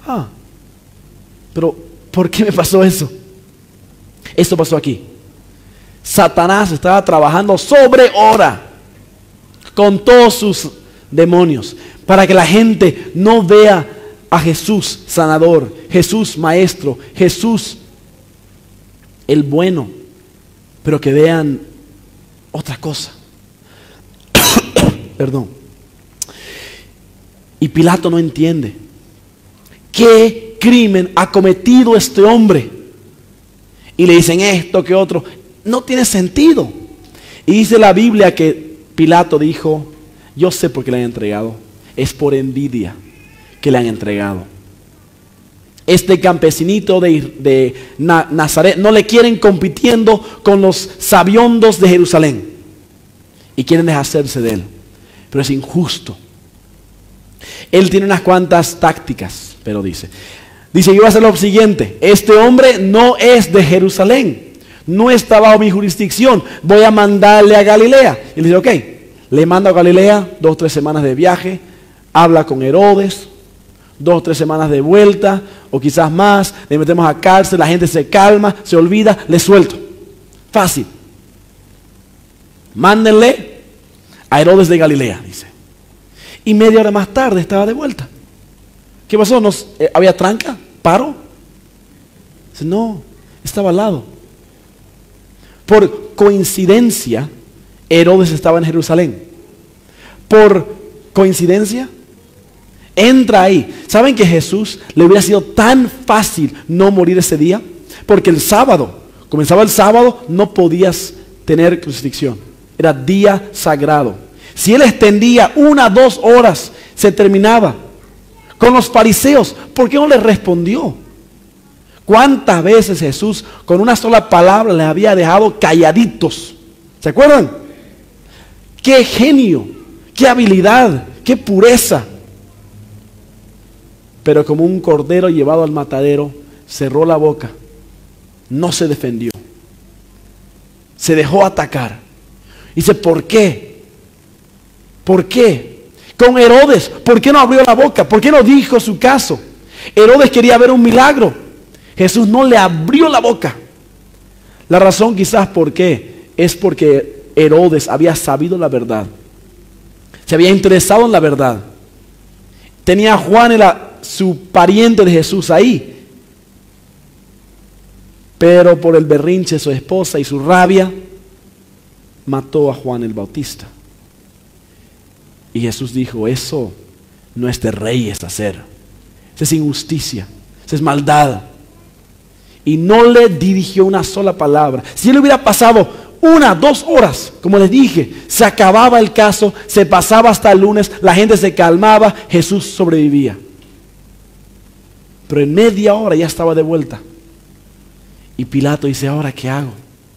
S1: pero ¿por qué me pasó eso? Esto pasó aquí. Satanás estaba trabajando sobre hora con todos sus demonios para que la gente no vea a Jesús sanador, Jesús maestro, Jesús el bueno, pero que vean otra cosa. Perdón. Y Pilato no entiende qué crimen ha cometido este hombre. Y le dicen esto, que otro. No tiene sentido. Y dice la Biblia que Pilato dijo: yo sé por qué le han entregado. Es por envidia que le han entregado. Este campesinito de Nazaret no le quieren compitiendo con los sabiondos de Jerusalén. Y quieren deshacerse de él. Pero es injusto. Él tiene unas cuantas tácticas, pero dice, yo voy a hacer lo siguiente: este hombre no es de Jerusalén, no está bajo mi jurisdicción, voy a mandarle a Galilea. Y le dice: ok, le mando a Galilea, 2 o 3 semanas de viaje, habla con Herodes, 2 o 3 semanas de vuelta, o quizás más, le metemos a cárcel, la gente se calma, se olvida, le suelto. Fácil. Mándenle a Herodes de Galilea, dice. Y media hora más tarde estaba de vuelta. ¿Qué pasó? ¿Había tranca? ¿Paro? Dice: no, estaba al lado. Por coincidencia, Herodes estaba en Jerusalén. Por coincidencia, entra ahí. ¿Saben que Jesús le hubiera sido tan fácil no morir ese día? Porque el sábado, comenzaba el sábado, no podías tener crucifixión. Era día sagrado. Si él extendía 1 o 2 horas, se terminaba. Con los fariseos, ¿por qué no les respondió? ¿Cuántas veces Jesús con una sola palabra les había dejado calladitos? ¿Se acuerdan? ¡Qué genio! ¡Qué habilidad! ¡Qué pureza! Pero como un cordero llevado al matadero, cerró la boca, no se defendió, se dejó atacar. Dice, ¿por qué? ¿Por qué? Con Herodes, ¿por qué no abrió la boca? ¿Por qué no dijo su caso? Herodes quería ver un milagro. Jesús no le abrió la boca. La razón quizás por qué es porque Herodes había sabido la verdad. Se había interesado en la verdad. Tenía a Juan, su pariente de Jesús, ahí. Pero por el berrinche de su esposa y su rabia, mató a Juan el Bautista. Y Jesús dijo, eso no es de reyes hacer. Eso es injusticia, eso es maldad. Y no le dirigió una sola palabra. Si él hubiera pasado 1, 2 horas, como les dije, se acababa el caso, se pasaba hasta el lunes, la gente se calmaba, Jesús sobrevivía. Pero en media hora ya estaba de vuelta. Y Pilato dice, ¿ahora qué hago?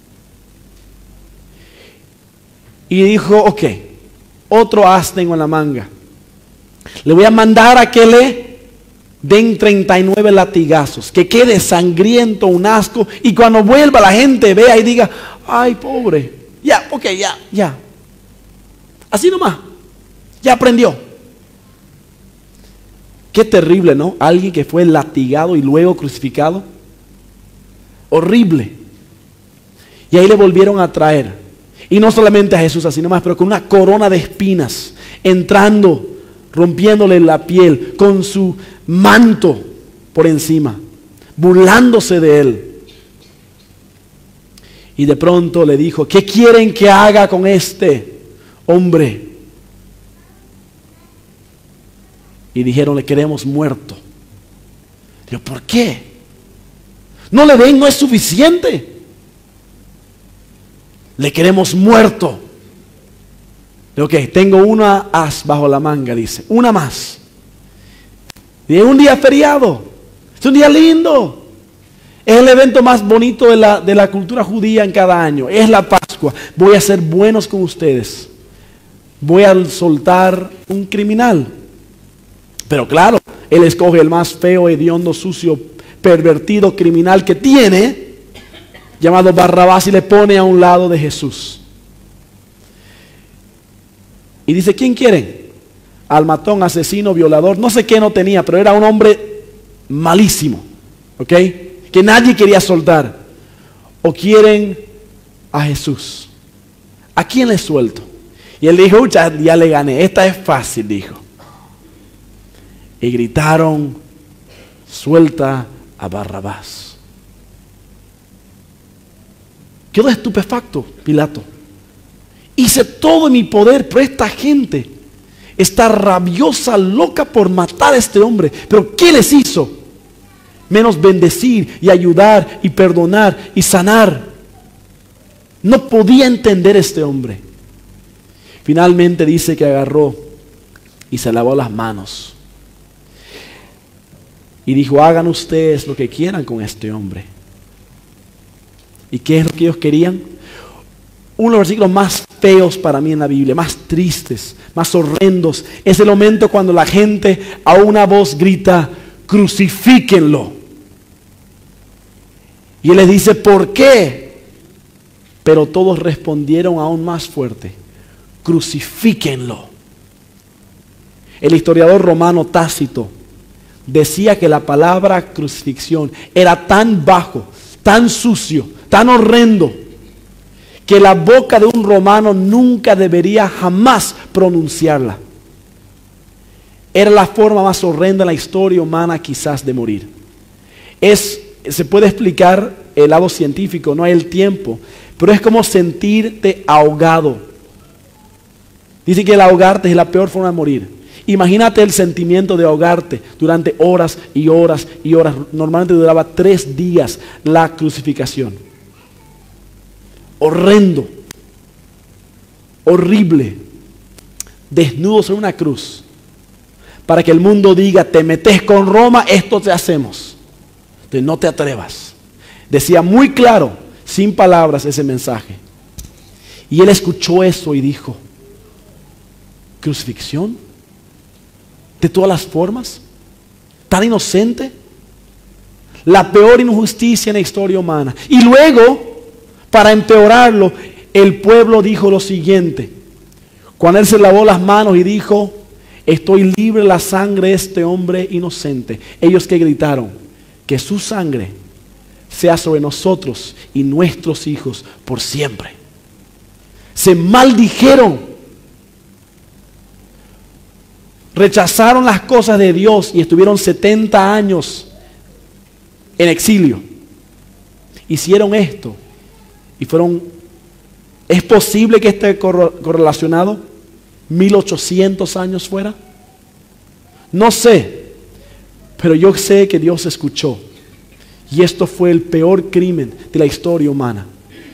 S1: Y dijo, ok, otro as tengo en la manga. Le voy a mandar a que le den 39 latigazos, que quede sangriento, un asco, y cuando vuelva la gente vea y diga, ay, pobre, ya, ok, ya. Así nomás, ya aprendió. Qué terrible, ¿no? Alguien que fue latigado y luego crucificado. Horrible. Y ahí le volvieron a traer. Y no solamente a Jesús así nomás, pero con una corona de espinas, entrando, rompiéndole la piel, con su manto por encima, burlándose de él. Y de pronto le dijo, ¿qué quieren que haga con este hombre? Y dijeron, le queremos muerto. Digo, ¿por qué? No le den, no es suficiente. Le queremos muerto. Digo, ok, tengo una as bajo la manga, dice, una más. Y es un día feriado, es un día lindo. Es el evento más bonito de la cultura judía en cada año. Es la Pascua. Voy a ser buenos con ustedes. Voy a soltar un criminal. Pero claro, él escoge el más feo, hediondo, sucio, pervertido, criminal que tiene, llamado Barrabás, y le pone a un lado de Jesús. Y dice, ¿quién quieren? Al matón, asesino, violador, no sé qué no tenía, pero era un hombre malísimo, ¿ok? Que nadie quería soltar. ¿O quieren a Jesús? ¿A quién le suelto? Y él dijo, ya le gané, esta es fácil, dijo. Y gritaron, suelta a Barrabás. Quedó estupefacto Pilato. Hice todo en mi poder, pero esta gente está rabiosa, loca por matar a este hombre. ¿Pero qué les hizo? Menos bendecir y ayudar y perdonar y sanar. No podía entender este hombre. Finalmente dice que agarró y se lavó las manos. Y dijo, hagan ustedes lo que quieran con este hombre. ¿Y qué es lo que ellos querían? Uno de los versículos más feos para mí en la Biblia, más tristes, más horrendos, es el momento cuando la gente a una voz grita, crucifíquenlo. Y él les dice, ¿por qué? Pero todos respondieron aún más fuerte, crucifíquenlo. El historiador romano Tácito decía que la palabra crucifixión era tan bajo, tan sucio, tan horrendo, que la boca de un romano nunca debería jamás pronunciarla. Era la forma más horrenda en la historia humana quizás de morir. Se puede explicar el lado científico, no hay el tiempo, pero es como sentirte ahogado. Dice que el ahogarte es la peor forma de morir. Imagínate el sentimiento de ahogarte durante horas y horas y horas. Normalmente duraba 3 días la crucificación. Horrendo, horrible, desnudo sobre una cruz, para que el mundo diga, te metes con Roma, esto te hacemos. Entonces no te atrevas. Decía muy claro, sin palabras, ese mensaje. Y él escuchó eso y dijo, ¿crucifixión? de todas las formas, tan inocente, la peor injusticia en la historia humana. Y luego, para empeorarlo, el pueblo dijo lo siguiente, cuando él se lavó las manos y dijo, estoy libre de la sangre de este hombre inocente. Ellos que gritaron, que su sangre sea sobre nosotros y nuestros hijos por siempre. Se maldijeron, rechazaron las cosas de Dios y estuvieron 70 años en exilio. Hicieron esto y fueron, ¿es posible que esté correlacionado 1800 años fuera? No sé, pero yo sé que Dios escuchó y esto fue el peor crimen de la historia humana.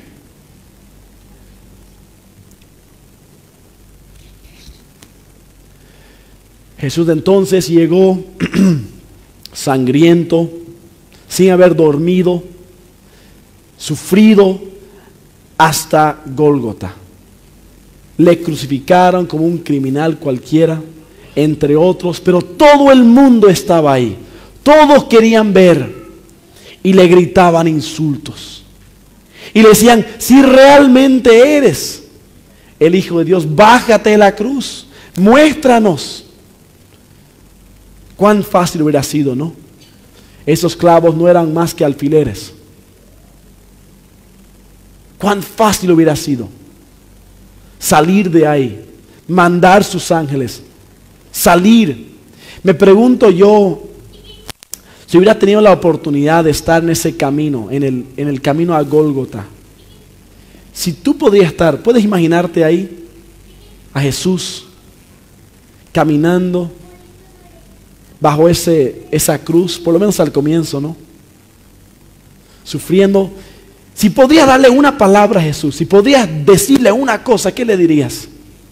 S1: Jesús entonces llegó sangriento, sin haber dormido, sufrido, hasta Gólgota. Le crucificaron como un criminal cualquiera, entre otros, pero todo el mundo estaba ahí. Todos querían ver y le gritaban insultos. Y le decían, si realmente eres el Hijo de Dios, bájate de la cruz, muéstranos. Cuán fácil hubiera sido, ¿no? Esos clavos no eran más que alfileres. Cuán fácil hubiera sido salir de ahí, mandar sus ángeles, salir. Me pregunto yo, si hubiera tenido la oportunidad de estar en ese camino, en el camino a Gólgota, si tú podrías estar, puedes imaginarte ahí a Jesús caminando bajo esa cruz, por lo menos al comienzo, ¿no? Sufriendo. Si podrías darle una palabra a Jesús, si podrías decirle una cosa, ¿qué le dirías?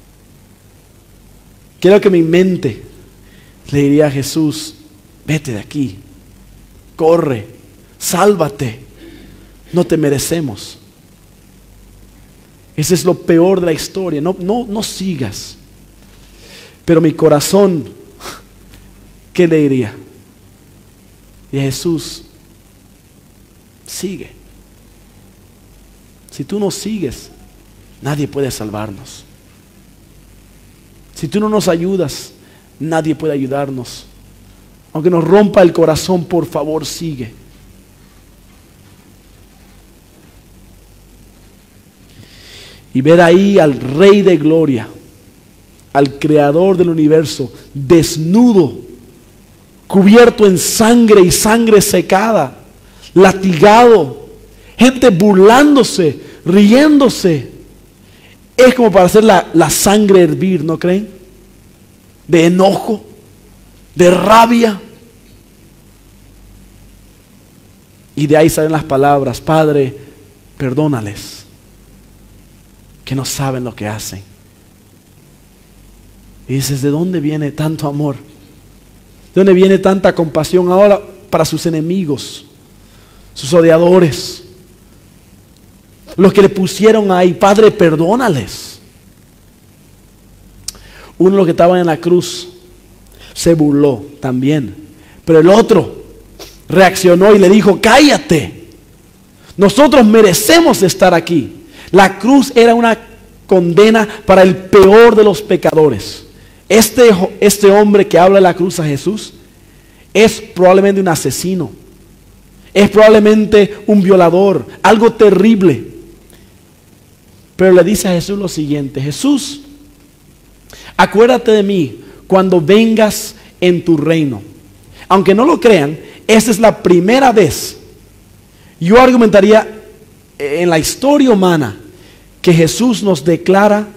S1: Quiero que mi mente le diría a Jesús, vete de aquí, corre, sálvate, no te merecemos. Ese es lo peor de la historia, no sigas. Pero mi corazón, ¿qué le diría? Y a Jesús, sigue. Si tú no sigues, nadie puede salvarnos. Si tú no nos ayudas, nadie puede ayudarnos. Aunque nos rompa el corazón, por favor, sigue. Y ver ahí al Rey de Gloria, al Creador del universo, desnudo, cubierto en sangre y sangre secada, latigado, gente burlándose, riéndose. Es como para hacer la sangre hervir, ¿no creen? De enojo, de rabia. Y de ahí salen las palabras, Padre, perdónales, que no saben lo que hacen. Y dices, ¿de dónde viene tanto amor? ¿De dónde viene tanta compasión ahora para sus enemigos, sus odiadores? Los que le pusieron ahí, Padre, perdónales. Uno de los que estaban en la cruz se burló también. Pero el otro reaccionó y le dijo, cállate. Nosotros merecemos estar aquí. La cruz era una condena para el peor de los pecadores. Este hombre que habla de la cruz a Jesús es probablemente un asesino. Es probablemente un violador, algo terrible. Pero le dice a Jesús lo siguiente, Jesús, acuérdate de mí cuando vengas en tu reino. Aunque no lo crean, esta es la primera vez, yo argumentaría en la historia humana, que Jesús nos declara,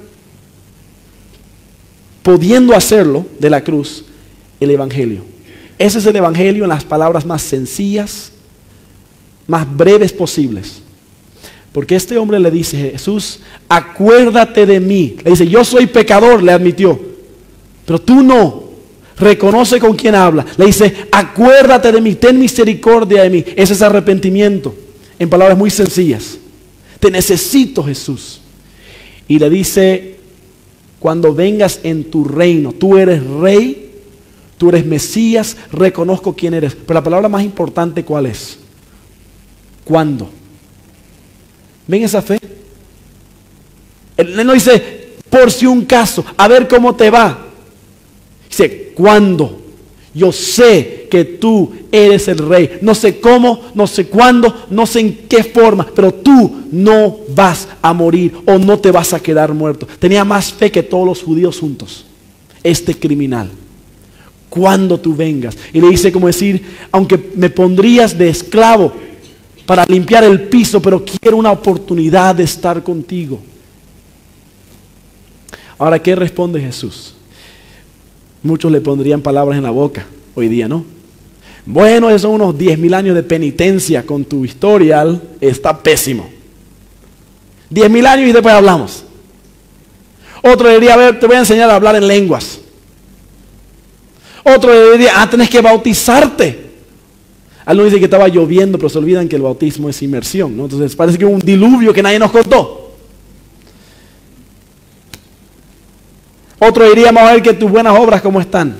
S1: pudiendo hacerlo de la cruz, el Evangelio. Ese es el Evangelio en las palabras más sencillas, más breves posibles. Porque este hombre le dice, Jesús, acuérdate de mí. Le dice, yo soy pecador, le admitió. Pero tú no. Reconoce con quién habla. Le dice, acuérdate de mí, ten misericordia de mí. Ese es arrepentimiento. En palabras muy sencillas. Te necesito, Jesús. Y le dice, cuando vengas en tu reino, tú eres rey, Tú eres Mesías, reconozco quién eres. Pero la palabra más importante, ¿cuál es? ¿Cuándo? ¿Ven esa fe? Él no dice, por si un caso, a ver cómo te va. Dice, ¿cuándo? Yo sé que tú eres el rey. No sé cómo, no sé cuándo, no sé en qué forma, pero tú no vas a morir o no te vas a quedar muerto. Tenía más fe que todos los judíos juntos. Este criminal. Cuando tú vengas. Y le dice como decir, aunque me pondrías de esclavo para limpiar el piso, pero quiero una oportunidad de estar contigo. Ahora, ¿qué responde Jesús? Muchos le pondrían palabras en la boca hoy día, ¿no? Bueno, esos son unos 10,000 años de penitencia con tu historial, está pésimo. 10,000 años y después hablamos. Otro diría, a ver, te voy a enseñar a hablar en lenguas. Otro diría, tenés que bautizarte. Algunos dicen que estaba lloviendo, pero se olvidan que el bautismo es inmersión, ¿no? Entonces parece que hubo un diluvio que nadie nos contó. Otro diría, vamos a ver que tus buenas obras cómo están.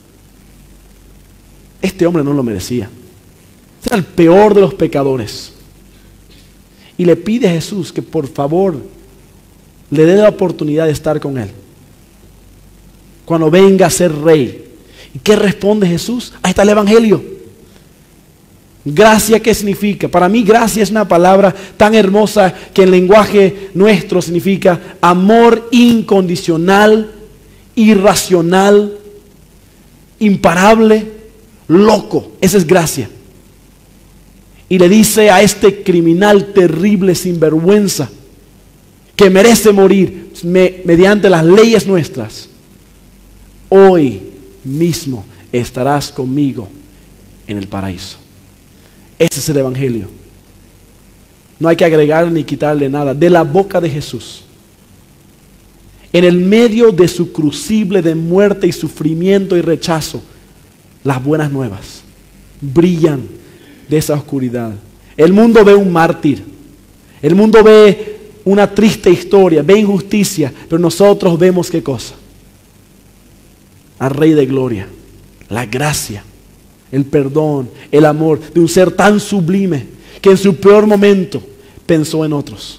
S1: Este hombre no lo merecía. Era el peor de los pecadores. Y le pide a Jesús que por favor le dé la oportunidad de estar con él. Cuando venga a ser rey. ¿Y qué responde Jesús? Ahí está el Evangelio. Gracia, ¿qué significa? Para mí gracia es una palabra tan hermosa que en lenguaje nuestro significa amor incondicional, irracional, imparable, loco. Esa es gracia. Y le dice a este criminal terrible, sinvergüenza, que merece morir mediante las leyes nuestras, hoy mismo estarás conmigo en el paraíso. Ese es el Evangelio. No hay que agregar ni quitarle nada. De la boca de Jesús, en el medio de su crucible de muerte y sufrimiento y rechazo, las buenas nuevas brillan de esa oscuridad. El mundo ve un mártir. El mundo ve una triste historia, ve injusticia, pero nosotros vemos ¿qué cosa? Al Rey de Gloria, la gracia, el perdón, el amor de un ser tan sublime que en su peor momento pensó en otros.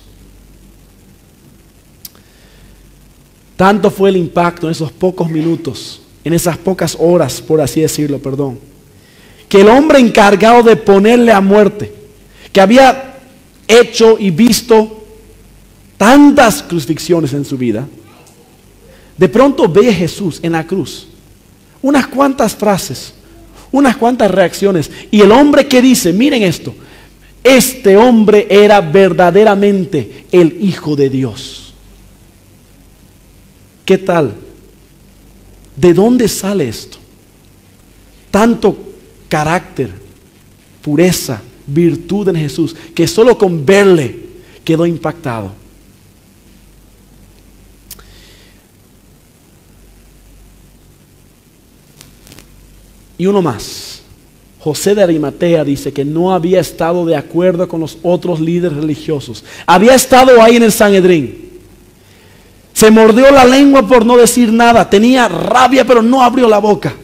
S1: Tanto fue el impacto en esos pocos minutos, en esas pocas horas, por así decirlo, que el hombre encargado de ponerle a muerte, que había hecho y visto tantas crucifixiones en su vida, de pronto ve a Jesús en la cruz, unas cuantas frases, unas cuantas reacciones, y el hombre que dice, miren esto, este hombre era verdaderamente el Hijo de Dios. ¿Qué tal? ¿De dónde sale esto? Tanto carácter, pureza, virtud en Jesús, que solo con verle quedó impactado. Y uno más. José de Arimatea dice que no había estado de acuerdo con los otros líderes religiosos. Había estado ahí en el Sanedrín. Se mordió la lengua por no decir nada. Tenía rabia, pero no abrió la boca.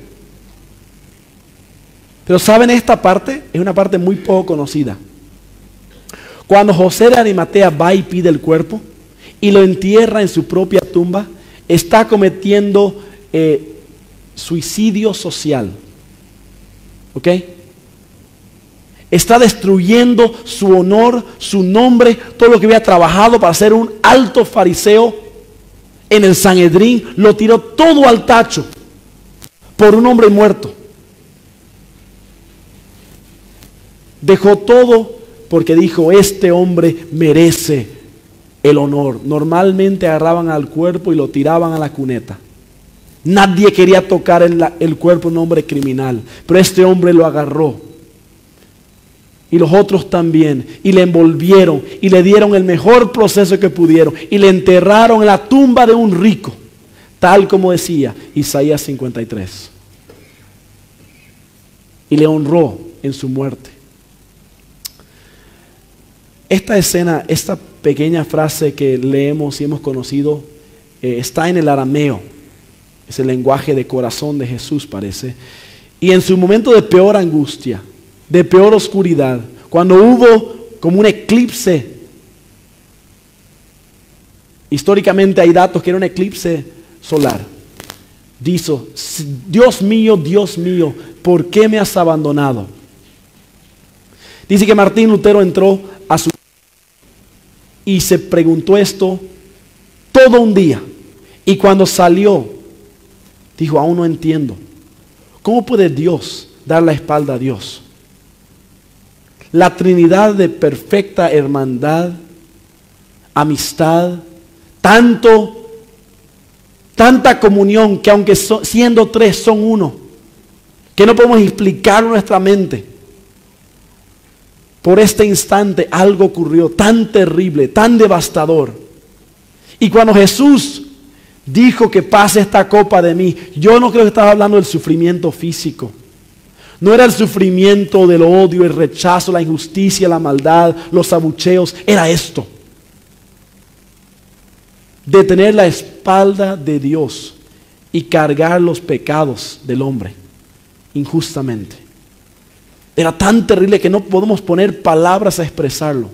S1: Pero ¿saben esta parte? Es una parte muy poco conocida. Cuando José de Arimatea va y pide el cuerpo y lo entierra en su propia tumba, está cometiendo suicidio social. ¿Ok? Está destruyendo su honor, su nombre, todo lo que había trabajado para ser un alto fariseo en el Sanedrín. Lo tiró todo al tacho por un hombre muerto. Dejó todo porque dijo, este hombre merece el honor. Normalmente agarraban al cuerpo y lo tiraban a la cuneta. Nadie quería tocar el cuerpo de un hombre criminal, pero este hombre lo agarró. Y los otros también, y le envolvieron, y le dieron el mejor proceso que pudieron, y le enterraron en la tumba de un rico, tal como decía Isaías 53. Y le honró en su muerte. Esta escena, esta pequeña frase que leemos y hemos conocido, está en el arameo. Es el lenguaje de corazón de Jesús, parece. Y en su momento de peor angustia, de peor oscuridad, cuando hubo como un eclipse, históricamente hay datos que era un eclipse solar, dijo: Dios mío, ¿por qué me has abandonado? Dice que Martín Lutero entró a su y se preguntó esto todo un día, y cuando salió dijo: aún no entiendo, ¿cómo puede Dios dar la espalda a Dios? La Trinidad de perfecta hermandad, amistad, tanta comunión, que aunque siendo tres son uno, que no podemos explicar en nuestra mente. Por este instante algo ocurrió tan terrible, tan devastador. Y cuando Jesús dijo que pase esta copa de mí, yo no creo que estaba hablando del sufrimiento físico. No era el sufrimiento del odio, el rechazo, la injusticia, la maldad, los abucheos. Era esto: de tener la espalda de Dios y cargar los pecados del hombre injustamente. Era tan terrible que no podemos poner palabras a expresarlo.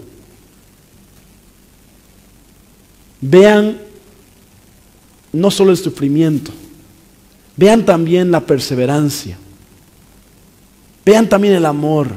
S1: Vean no solo el sufrimiento, vean también la perseverancia, vean también el amor,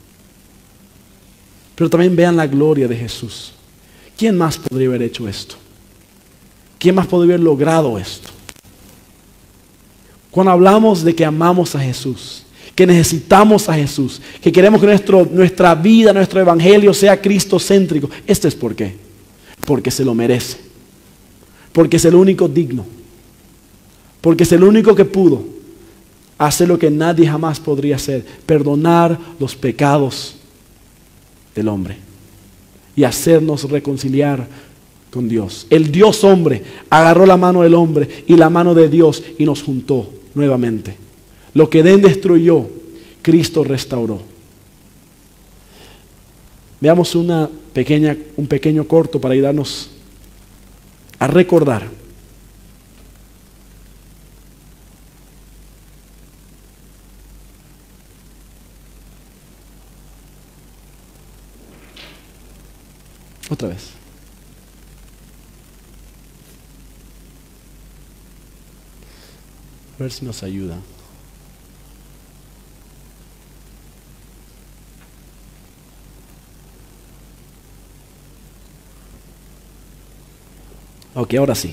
S1: pero también vean la gloria de Jesús. ¿Quién más podría haber hecho esto? ¿Quién más podría haber logrado esto? Cuando hablamos de que amamos a Jesús, que necesitamos a Jesús, que queremos que nuestra vida, nuestro evangelio sea cristocéntrico, ¿esto es por qué? Porque se lo merece, porque es el único digno, porque es el único que pudo hacer lo que nadie jamás podría hacer: perdonar los pecados del hombre y hacernos reconciliar con Dios. El Dios hombre agarró la mano del hombre y la mano de Dios y nos juntó nuevamente. Lo que Edén destruyó, Cristo restauró. Veamos un pequeño corto para ayudarnos a recordar. Otra vez. A ver si nos ayuda. Ok, ahora sí.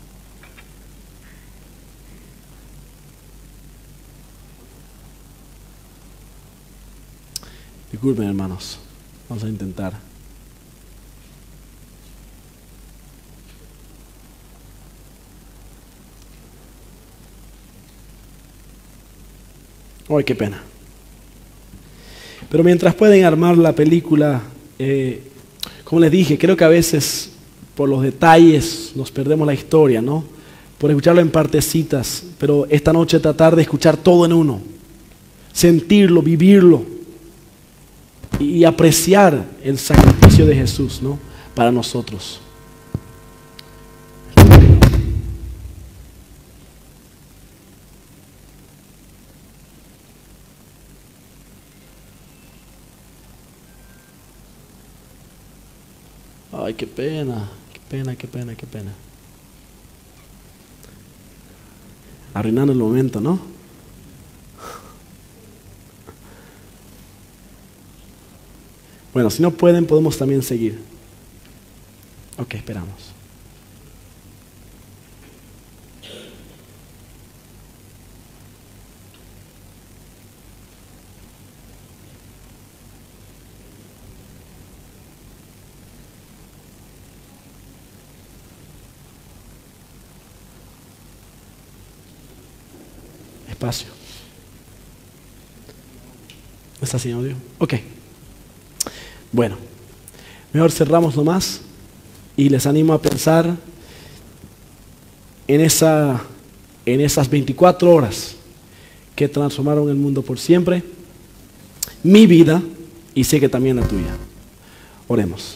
S1: Disculpen, hermanos. Vamos a intentar. Ay, qué pena. Pero mientras pueden armar la película, como les dije, creo que a veces por los detalles nos perdemos la historia, ¿no? Por escucharlo en partecitas, pero esta noche tratar de escuchar todo en uno, sentirlo, vivirlo y apreciar el sacrificio de Jesús, ¿no? Para nosotros. Ay, qué pena. Arruinando el momento, ¿no? Bueno, si no pueden, podemos también seguir. Ok, esperamos. Espacio. ¿Está sin audio? Ok. Bueno, mejor cerramos nomás y les animo a pensar en esas 24 horas que transformaron el mundo por siempre, mi vida y sé que también la tuya. Oremos.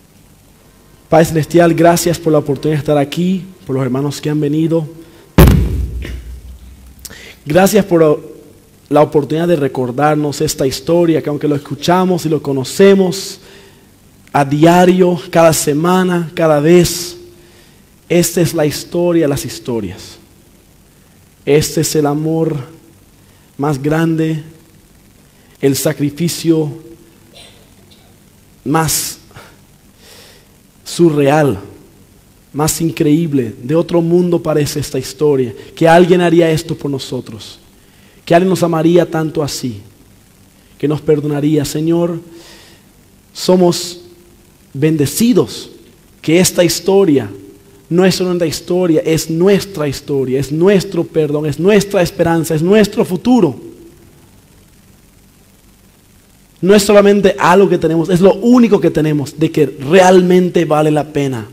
S1: Padre Celestial, gracias por la oportunidad de estar aquí, por los hermanos que han venido. Gracias por la oportunidad de recordarnos esta historia, que aunque lo escuchamos y lo conocemos a diario, cada semana, cada vez, esta es la historia de las historias. Este es el amor más grande, el sacrificio más surreal, más increíble. De otro mundo parece esta historia, que alguien haría esto por nosotros, que alguien nos amaría tanto así, que nos perdonaría. Señor, somos bendecidos que esta historia no es solo una historia, es nuestra historia, es nuestro perdón, es nuestra esperanza, es nuestro futuro. No es solamente algo que tenemos, es lo único que tenemos, de que realmente vale la pena.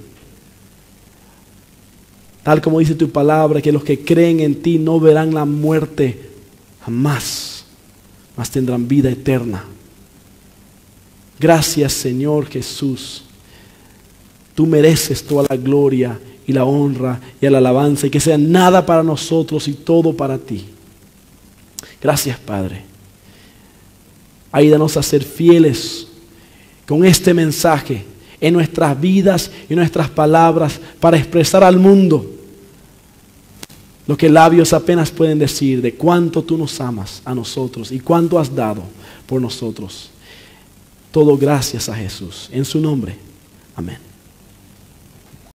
S1: Tal como dice tu palabra, que los que creen en ti no verán la muerte jamás, mas tendrán vida eterna. Gracias, Señor Jesús. Tú mereces toda la gloria y la honra y la alabanza, y que sea nada para nosotros y todo para ti. Gracias, Padre. Ayúdanos a ser fieles con este mensaje en nuestras vidas y nuestras palabras, para expresar al mundo lo que labios apenas pueden decir de cuánto tú nos amas a nosotros y cuánto has dado por nosotros. Todo gracias a Jesús. En su nombre. Amén.